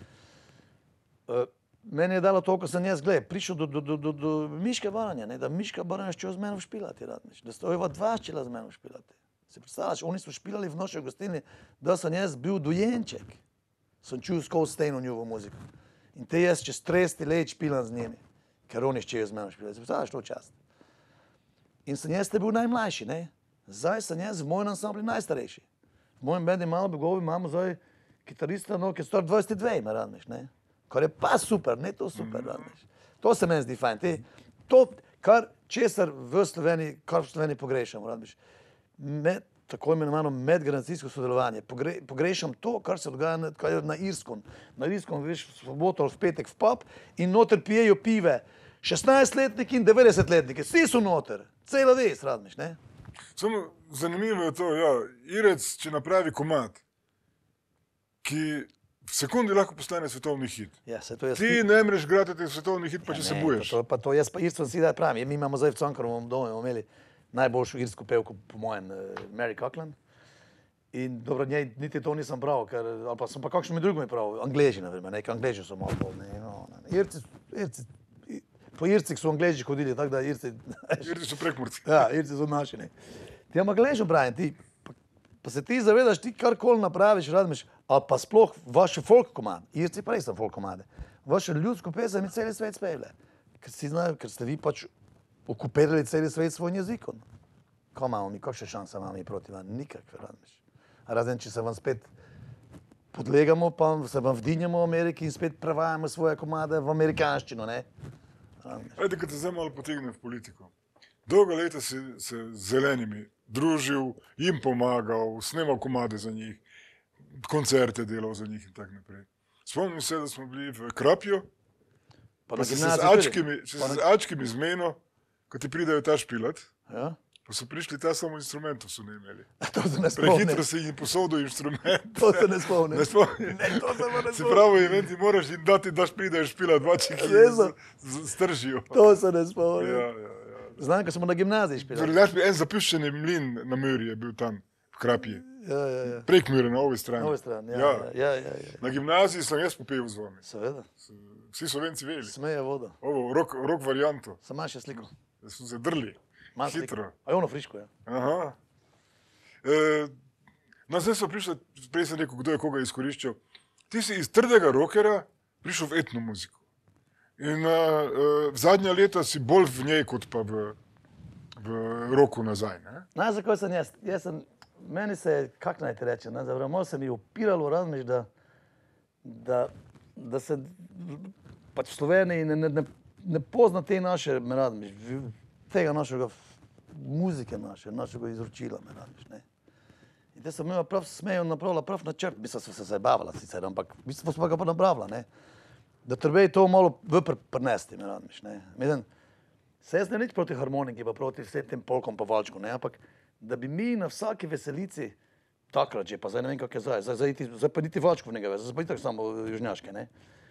Meni je dalo to, ko sem jaz, prišel do Miške Baranja, ne, da Miška Baranja ščel z menom špilati, radniš, da sta ova dva ščela z menom špilati. Se predstavljaš, oni so špilali v našoj gostilni, da sem jaz bil dojenček. Sem čul skozi steno njuvo muziko. In te jaz čez 30 let špilam z njimi, ker oni ščejo z menom špilati. Se predstavljaš to čast. In sem jaz te bil najmlajši, ne. Zdaj sem jaz v mojem ansambli najstarejši. V mojem bendi Malo begovi imamo zdaj kitarista, no, ki je star 22, me radniš, ne. Kar je pa super, ne to super, radniš. To se meni zdi fajn. To, kar česar v Sloveniji pogrešamo, radniš. Tako imenovano medgeneracijsko sodelovanje. Pogrešam to, kar se dogaja na Irskom. Na Irskom, veš, v soboto ali v petek v pub in noter pijejo pive. 16-letniki in 90-letniki, vsi so noter. Cela ves, radniš, ne. Samo zanimivo je to, ja, Irec, če napravi komad, ki v sekundi lahko postane svetovni hit. Ja, se to jaz... Ti ne mreš graditi svetovni hit, pa če se buješ. Pa to jaz pa Ircom si da pravim. Mi imamo zdaj v Cankarovem domu imeli najboljšo irsko pevko, po mojem, Mary Coughlin. In dobro, njej niti to nisem bral, ali pa sem pa kakšnimi drugimi bral, Angleži, naprimer, nekaj Angleži so malo bolj, Irci, po Ircih so Angleži hodili, tako da Irci... Irci so Prekmurci. Ja, Irci so naši, ne. Ti imam Angležo, Brian, pa se ti zavedaš, ti karkoli napraviš, radmiš, ali pa sploh vaše folk komade, Irci pa res so folk komade, vaše ljudsko pesem in celi svet spevle, ker ste vi pač okupirali celi svet svojim jezikom. Ko imamo mi, kakšne šanse imamo mi proti vam? Nikakve, radmiš. Razen, če se vam spet podlegamo, pa se vam vdinjamo v Ameriki in spet prevajamo svoje komade v amerikanščino, ne? Ajde, kad te zdaj malo potegne v politiko. Dolga leta se z zelenimi družil, jim pomagal, snemal komade za njih, koncerte delal za njih in tako naprej. Spomnim se, da smo bili v Krapju, pa se z Ačkimi zmenil, ko ti pridejo ta špilat, pa so prišli ta samo instrumentov, so ne imeli. Prehitro se jim posodil instrument. To se ne spomnim. Ne spomnim. Se pravi, ti moraš jim dati, daš pridejo špilat, bači, ki stržijo. To se ne spomnim. Znam, ko smo na gimnaziji špilali. En zapuščeni mlin na Muri je bil tam, v Krapji. Prek Mure, na ovi strani. Na ovi strani, ja. Na gimnaziji sem jaz popel z vami. Seveda. Vsi Slovenci veli. Smeje voda. Ovo, rock varianto. Sam imaš še sliko. Da smo se drli. Hitro. A je ono friško, ja. Aha. No, zdaj so prišli, prej sem rekel, kdo je koga izkoriščal. Ti si iz trdega rockera prišel v etno muziko. In v zadnja leta si bolj v njej, kot pa v roku nazaj, ne? Znaš, zakaj sem jaz? Meni se je, kak naj te reče, malo se mi je upiralo, razmiš, da se pač v Sloveniji ne pozna te naše, me razmiš, tega našega muzike našega izročila, me razmiš, ne? In te sem imela prav smejo napravila, prav načrt, mislim, so se zabavala sicer, ampak mislim, smo ga pa napravila, ne? Da treba je to malo prinesti, me razmiš, ne? Mislim, se jaz ne nič proti harmoniki, pa proti vsem tem polkom pa valčku, ne? Ampak da bi mi na vsaki veselici, takrat že, pa zdaj ne vem, kak je zdaj pa niti valčkov ne gre, zdaj pa itak samo južnjaške, ne?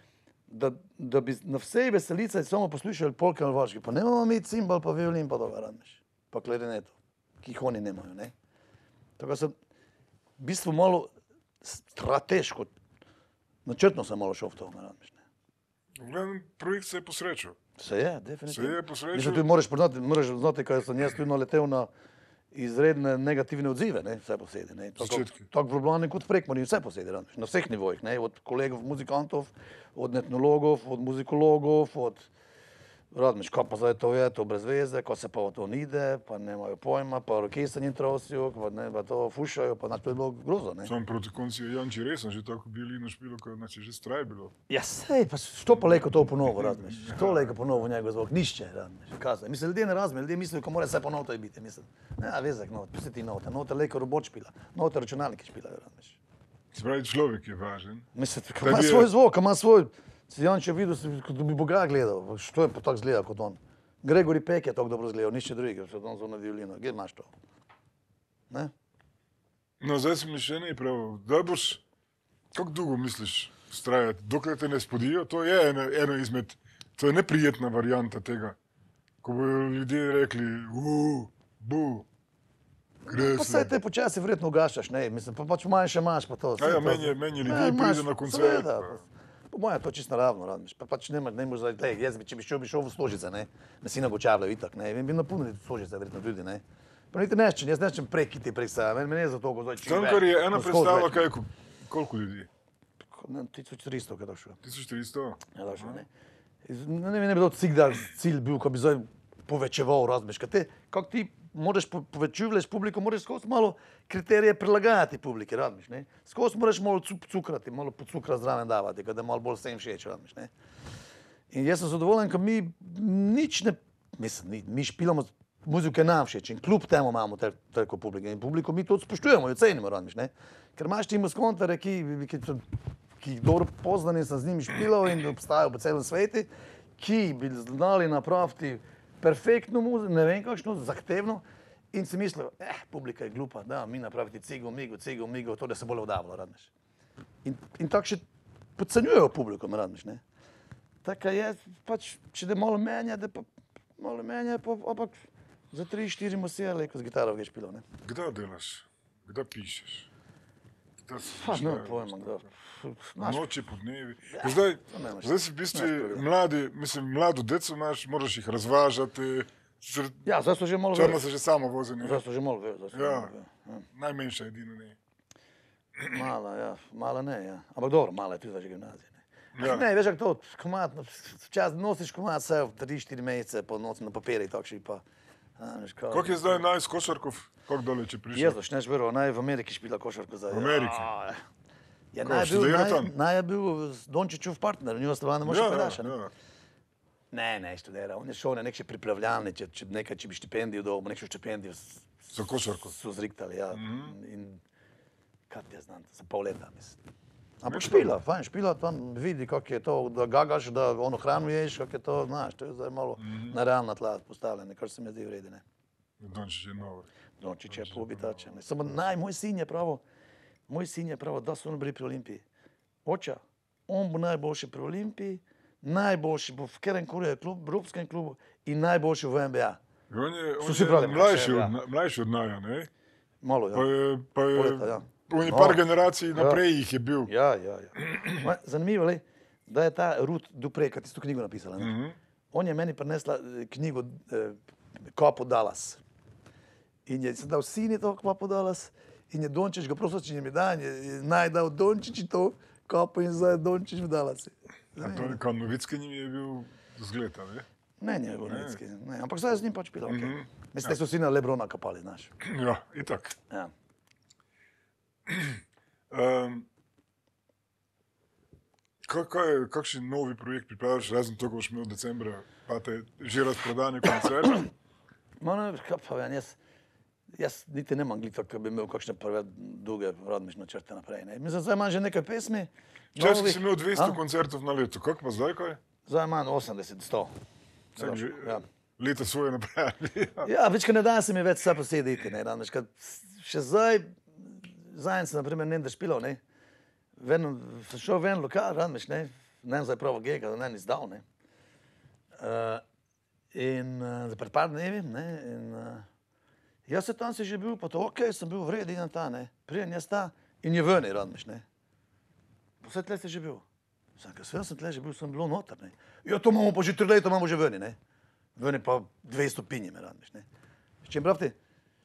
Da bi na vsej veselici samo poslušali polke ali valčke, pa nemamo mi cimbal, pa violin, pa toga, razmiš, pa klarineto, ki jih oni nemajo, ne? Tako sem v bistvu malo strateško, načrtno sem malo šel v to, me razmiš, ne? V glavnem, projekt se je posrečil. Se je, definitivno. Se je posrečil. Mislim, tudi moraš znati, kaj sem jaz tudi naletel na izredne negativne odzive, ne, vse posedi, ne. Tako v Ljubljani kot v Prekmurju, vse posedi, na vseh nivojih, ne, od kolegov muzikantov, od etnologov, od muzikologov, od razmiš, kaj pa zdaj to je, to brez veze, ko se pa to nide, pa nemajo pojma, pa orkester njim trosijo, pa to fušajo, pa to je bilo grozo, ne. Sam proti konci je Janči Resen že tako violino špilo, ko znači že straj bilo. Ja, sej, pa što pa leko to ponovo, razmiš, što leko ponovo njegov zvok, nišče, razmiš, kazaj. Mislim, ljudje ne razmijo, ljudje mislijo, ko mora vse po notoj biti, mislim. Ne, vezek not, pusti ti nota, nota leko robot špila, nota računalniki špilajo, razmiš. Se pravi, človek je važen. Mislim, ko ima svoj zvok, ima svoj... Si Janče videl, kot bi Boga gledal, što je pa tako zgleda kot on. Gregori Pek je tako dobro zgledal, nišče drugega, što on zelo na violino. Gdje imaš to? Ne? No, zdaj si mi še ne prav. Da boš, kako dolgo misliš vztrajati, dokler te ne spodijo? To je eno izmed, to je neprijetna varijanta tega, ko bojo ljudje rekli, bu, gre se. Pa saj te počasi verjetno ugašaš, ne, mislim, pa pač manjše imaš pa to. Ja, meni ljudje pride na koncert. Po mojem to čisto naravno, razmiš, pa pač ne moraš zdaj, jaz bi, če bi šel v Stožice, ne, na Sinago Čavljev itak, ne, bi napolnili Stožice verjetno ljudi, ne. Pa niti neščem, jaz neščem prek sebe, meni je za to, ko zdaj čim več. Tam, kar je ena predstava, kaj, koliko ljudi? 1400, kaj došel. 1400? Ja, došel, ne. Ne bi to cilj bil, ko bi zdaj povečeval, razmiš, kako ti moraš povečuješ publiko, moraš skozi malo kriterije prilagajati publiki, razmiš, ne. Skozi moraš malo cukrati, malo cukra zraven davati, kada malo bolj vsem všeč, razmiš, ne. In jaz sem zadovoljen, ker mi nič ne, mislim, mi špilamo muziko, ki nam všeč in kljub temu imamo toliko publike in publiko mi to spoštujemo in cenimo, razmiš, ne. Ker imaš ti muzikantarje, ki dobro poznani sem z njimi špilal in obstajajo po celem svetu, ki bi znali napraviti perfektno muziko, ne vem kakšno, zahtevno, in si mislijo, publika je glupa, da, mi napraviti cigo, migo, to da se bolj odavilo, razmiš. In tako še podcenjujejo publiko, razmiš, ne. Tako je, pač, če da malo menja, ampak za 3-4 mosije leko z gitaro ga je špilo, ne. Kdaj delaš? Kdaj pišeš? Ne pojma, kdaj. Noči, po dnevi. Zdaj si v bistvu mlado deco imaš, moraš jih razvažati. Ja, zdaj so že malo Črno se že samo vozi. Zdaj so že malo vejo. Ja, najmenjša edino ne. Mala ne, ja. Ampak dobro, mala je tudi zdaj že gimnazija. Ne, veš, jak to, včasih nosiš komad vse v 3-4 mesece po noci na papiri, takšni pa. Kako je zdaj naj z košarkov? Kako dole, če prišel? Jezoš, neš veril, naj v Ameriki špila košarko zdaj. V Ameriki? Ja, naj je bil Dončićev partner, njega stava ne može predaša. Ne študira. On je šel na neke pripravljalnice, če bi štipendijo dobil, nekšo štipendijo Za košarko. so zriktali, ja. In kaj ti jaz znam, za pol leta, mislim. Ampak špila, fajn špila, tam vidi, kako je to, da gagaš, da ono hranu ješ, kako je to, znaš, to je zdaj malo na realna tla postavljene, kar se mi zdi vredi, ne. Dončić je novi. Dončić je pobitač, ne. Samo moj sin je pravo, da su on bili pri Olimpiji. Oča, on bo najboljši pri Olimpiji, najboljši bo v katerem koli klubu, v evropskem klubu in najboljši v NBA. On je mlajši od Naja, ne? Malo, ja. Pa je on je par generacij naprej jih je bil. Ja. Zanimivo je, da je ta Ruth Dupre, ki je tisto knjigo napisala, ne? On je meni prinesla knjigo Kopo Dallas. In je se dal sini to Kopo Dallas in je Dončić ga prosil, če mi da, je najdal Dončić to Kopo in zdaj je Dončić v Dallasu. A to je kao Novicki njim je bil zgled, ali? Ne, nije bil Novicki, ne. Ampak zdaj je z njim pač pila, okej. Mislim, da so svi na Lebrona kapali, znaš. Ja, itak. Ja. Kakšen novi projekt pripravljaš, razen to, ko boš imel decembra, pa te že razprodane koncerte? Kaj pa vem, jaz niti nemam glito, ko bi imel kakšne prve dolge rodmišne črte naprej, ne. Mislim, zdaj imam že nekaj pesmi. Včasih si imel 200 koncertov na leto, kako pa zdaj kaj? Zdaj imam 80, 100. Vsak že leta svoje napravili. Ja, več, ko ne da se mi več vse posediti, ne. Še zdaj, zajedno sem, naprimer, ne da špilal, ne. Sem šel v en lokal, radmiš, ne. Ne zdaj pravo gega, da ne izdal, ne. In za pred par dnevi, ne. Jaz se tam si že bil, pa to okej, sem bil vredi na ta, ne. Prijem jaz ta in je veni, radmiš, ne. Vse tle si že bil. Sve sem tle že bil, sem bilo noter, ne. Ja, to imamo pa že 3 leta, imamo že veni, ne. Veni pa 2 stopinji me radmiš, ne. Če jim praviti,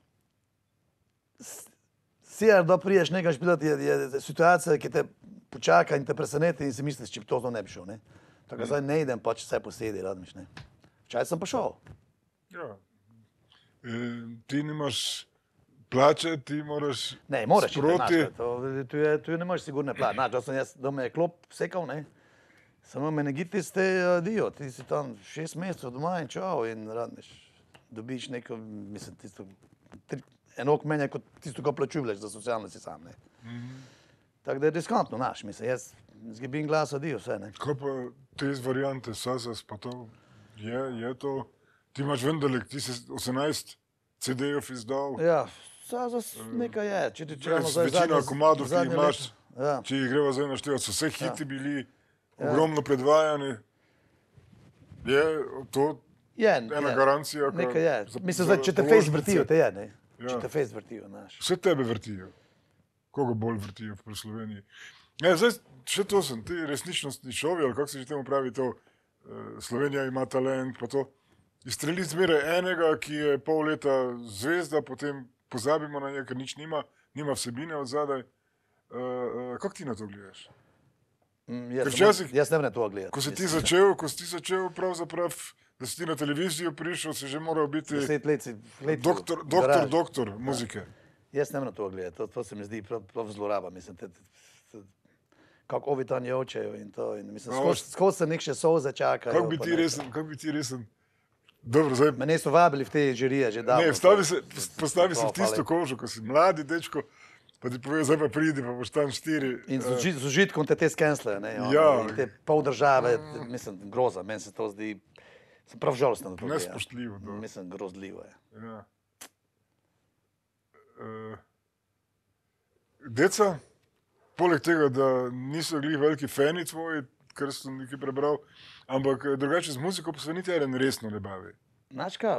sijar da priješ nekaj špilati je situacija, ki te počaka in te preseneti in si misliš, če to ne bi šel, ne. Tako zdaj ne idem pač vse posedi, radmiš, ne. Včasih sem pa šel. Ja. Ti nimaš plače, ti moraš ne, moraš sproti. Tu ne možeš sigurno plače. Znaš, da sem jaz, da me je klop sekal, ne. Samo meningitis te dio, ti si tam 6 mesecev doma in čao in radniš. Dobiš neko, mislim, tisto, enako menja kot tisto, ko plačuješ za socialno si sam, ne. Tako da je riskantno, znaš, mislim, jaz zgibim glas dio vse, ne. Kaj pa te variante, Sazas, pa to, je to, ti imaš vendarle, ti si 18 CD-jev izdal. Ja, Sazas nekaj je. Večina komadov, ki jih imaš, če jih greva zdaj naštevati, so vse hiti bili ogromno predvajani. Je to ena garancija? Nekaj je. Mislim, če te fejs vrtijo, te je, ne. Če te fejs vrtijo, znaš. Vse tebe vrtijo. Koga bolj vrtijo v Sloveniji? Ja, zdaj, še to sem, ti resničnostni šovi, ali kako se že temu pravi to, Slovenija ima talent, pa to. Izstreli zmeraj enega, ki je pol leta zvezda, potem pozabimo na njega, ker nič nima vsebine od zadaj. Kako ti na to gledaš? Jaz ne vem to gledati. Ko si ti začel pravzaprav, da si ti na televizijo prišel, si že moral biti 10 let doktor muzike. Jaz ne vem to gledati, to se mi zdi prav zloraba, mislim. Kako ovi tam jočejo in to, in mislim, skozi se nek še solze čakajo. Kako bi ti resen? Dobro, zdaj... Mene so vabili v te žirije že davno. Ne, postavi se v tisto kožo, ko si mladi dečko, pa ti pove, zdaj pa pridi, pa boš tam 4. In z užitkom te skenslejo, ne? Ja. In te pol države, mislim, groza, meni se to zdi, sem prav žalosten na to. Nespoštljivo. Mislim, grozljivo je. Ja. Deca, poleg tega, da niso glih veliki fani tvoji, kar sem nekaj prebral, ampak drugače z muziko pa se niti eden resno ne bavi. Značka,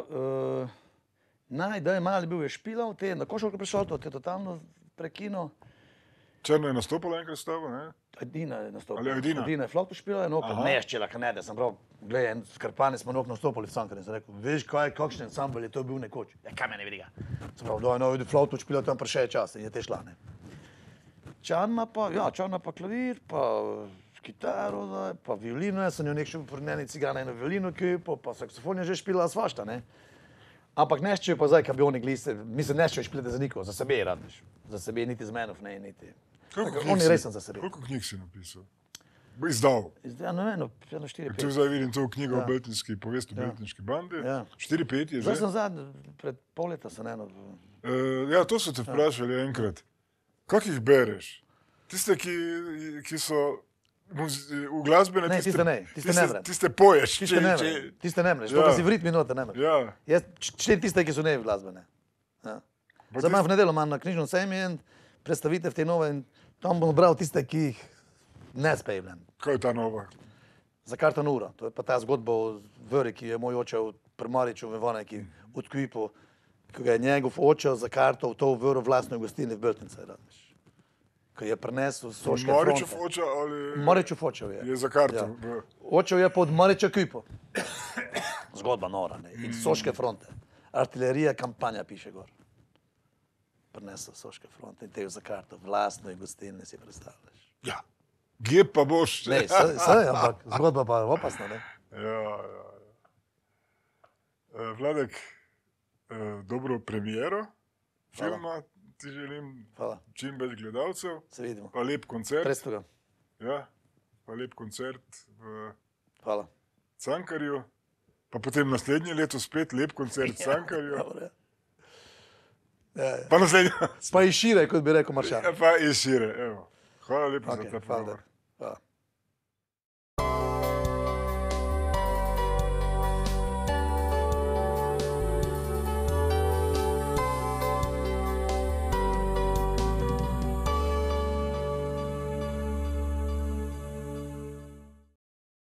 da je mali bil je špilal, te je na košarko prišel, to je totalno prekino. Črna je nastopala enkrat s tabo, ne? Edina je nastopala. Ali Edina? Edina je flauto špila, enako meščila, Kanede, sem prav, gledaj, s Karpani smo enako nastopali v Cankarju, sem rekel, veš kakšen ansambel je to bil nekoč? Ja, kaj me ne vidi ga? Sem prav, da je vidi flauto špila, tam prišel čas in je te šla, ne? Črna pa klavir, pa kitaro, pa violino, jaz sem jo nekšel pri njeni cigana eno violino kupil, pa saksofon je že špila svašta, ne? Ampak neščejo pa zdaj, kad bi oni glise, mislim, neščejo špilati za nikogo, za sebe radniš. Za sebe, niti z menov, ne, niti. On je resen za sebe. Koliko knjig si napisal? Izdal. Ja, ne vem, 4-5. Tu zdaj vidim to knjigo o Ja. Beltinski, povest o Beltinški bandi. Ja. 4-5 je Zdaj že. sem zadnji, pred pol leta sem eno. Ja, to so te vprašali enkrat. Kako jih bereš? Tiste, ki so v glasbene... Ne, tiste ne, tiste ne brem. Tiste poješ. Tiste ne mreš, to pa si v ritmi nota ne mreš. Ja. Jaz čtem tiste, ki so ne glasbene. Ja. Zdaj imam v nedeljo imam na knjižnem sejmu en predstavitev te nove in tam bom bral tiste, ki jih ne spevnem. Kaj je ta nova? Za karton uro. To je pa ta zgodba o Vöri, ki je moj oče v Primoriču v Voneki odkvipil, ko ga je njegov oče za karto v to Vöro vlastnoj gostini v Beltince. Ko je prinesel Soške fronte. Moričev oče ali... Moričev očev je. Je za karto. Ja. Očev je pod Moriča kvipo. Zgodba nora, ne. In Soške fronte. Artilerija kampanja piše gor. Prinesel Soške fronte in te za karto. Vlastnoj gostini si predstavljaš. Ja. Gje pa boš. Ne, saj, ampak zgodba pa opasna, ne. Ja. Vladek, dobro premiero filma ti želim. Hvala. Čim več gledalcev. Se vidimo. Pa lep koncert. 300. Ja, pa lep koncert v Hvala. Cankarju. Pa potem naslednje leto spet lep koncert v Cankarju. Dobro, ja. Pa naslednje. Pa i šire, kot bi rekel Maršan. Pa i šire, evo. Hvala lepa za ta pogovor.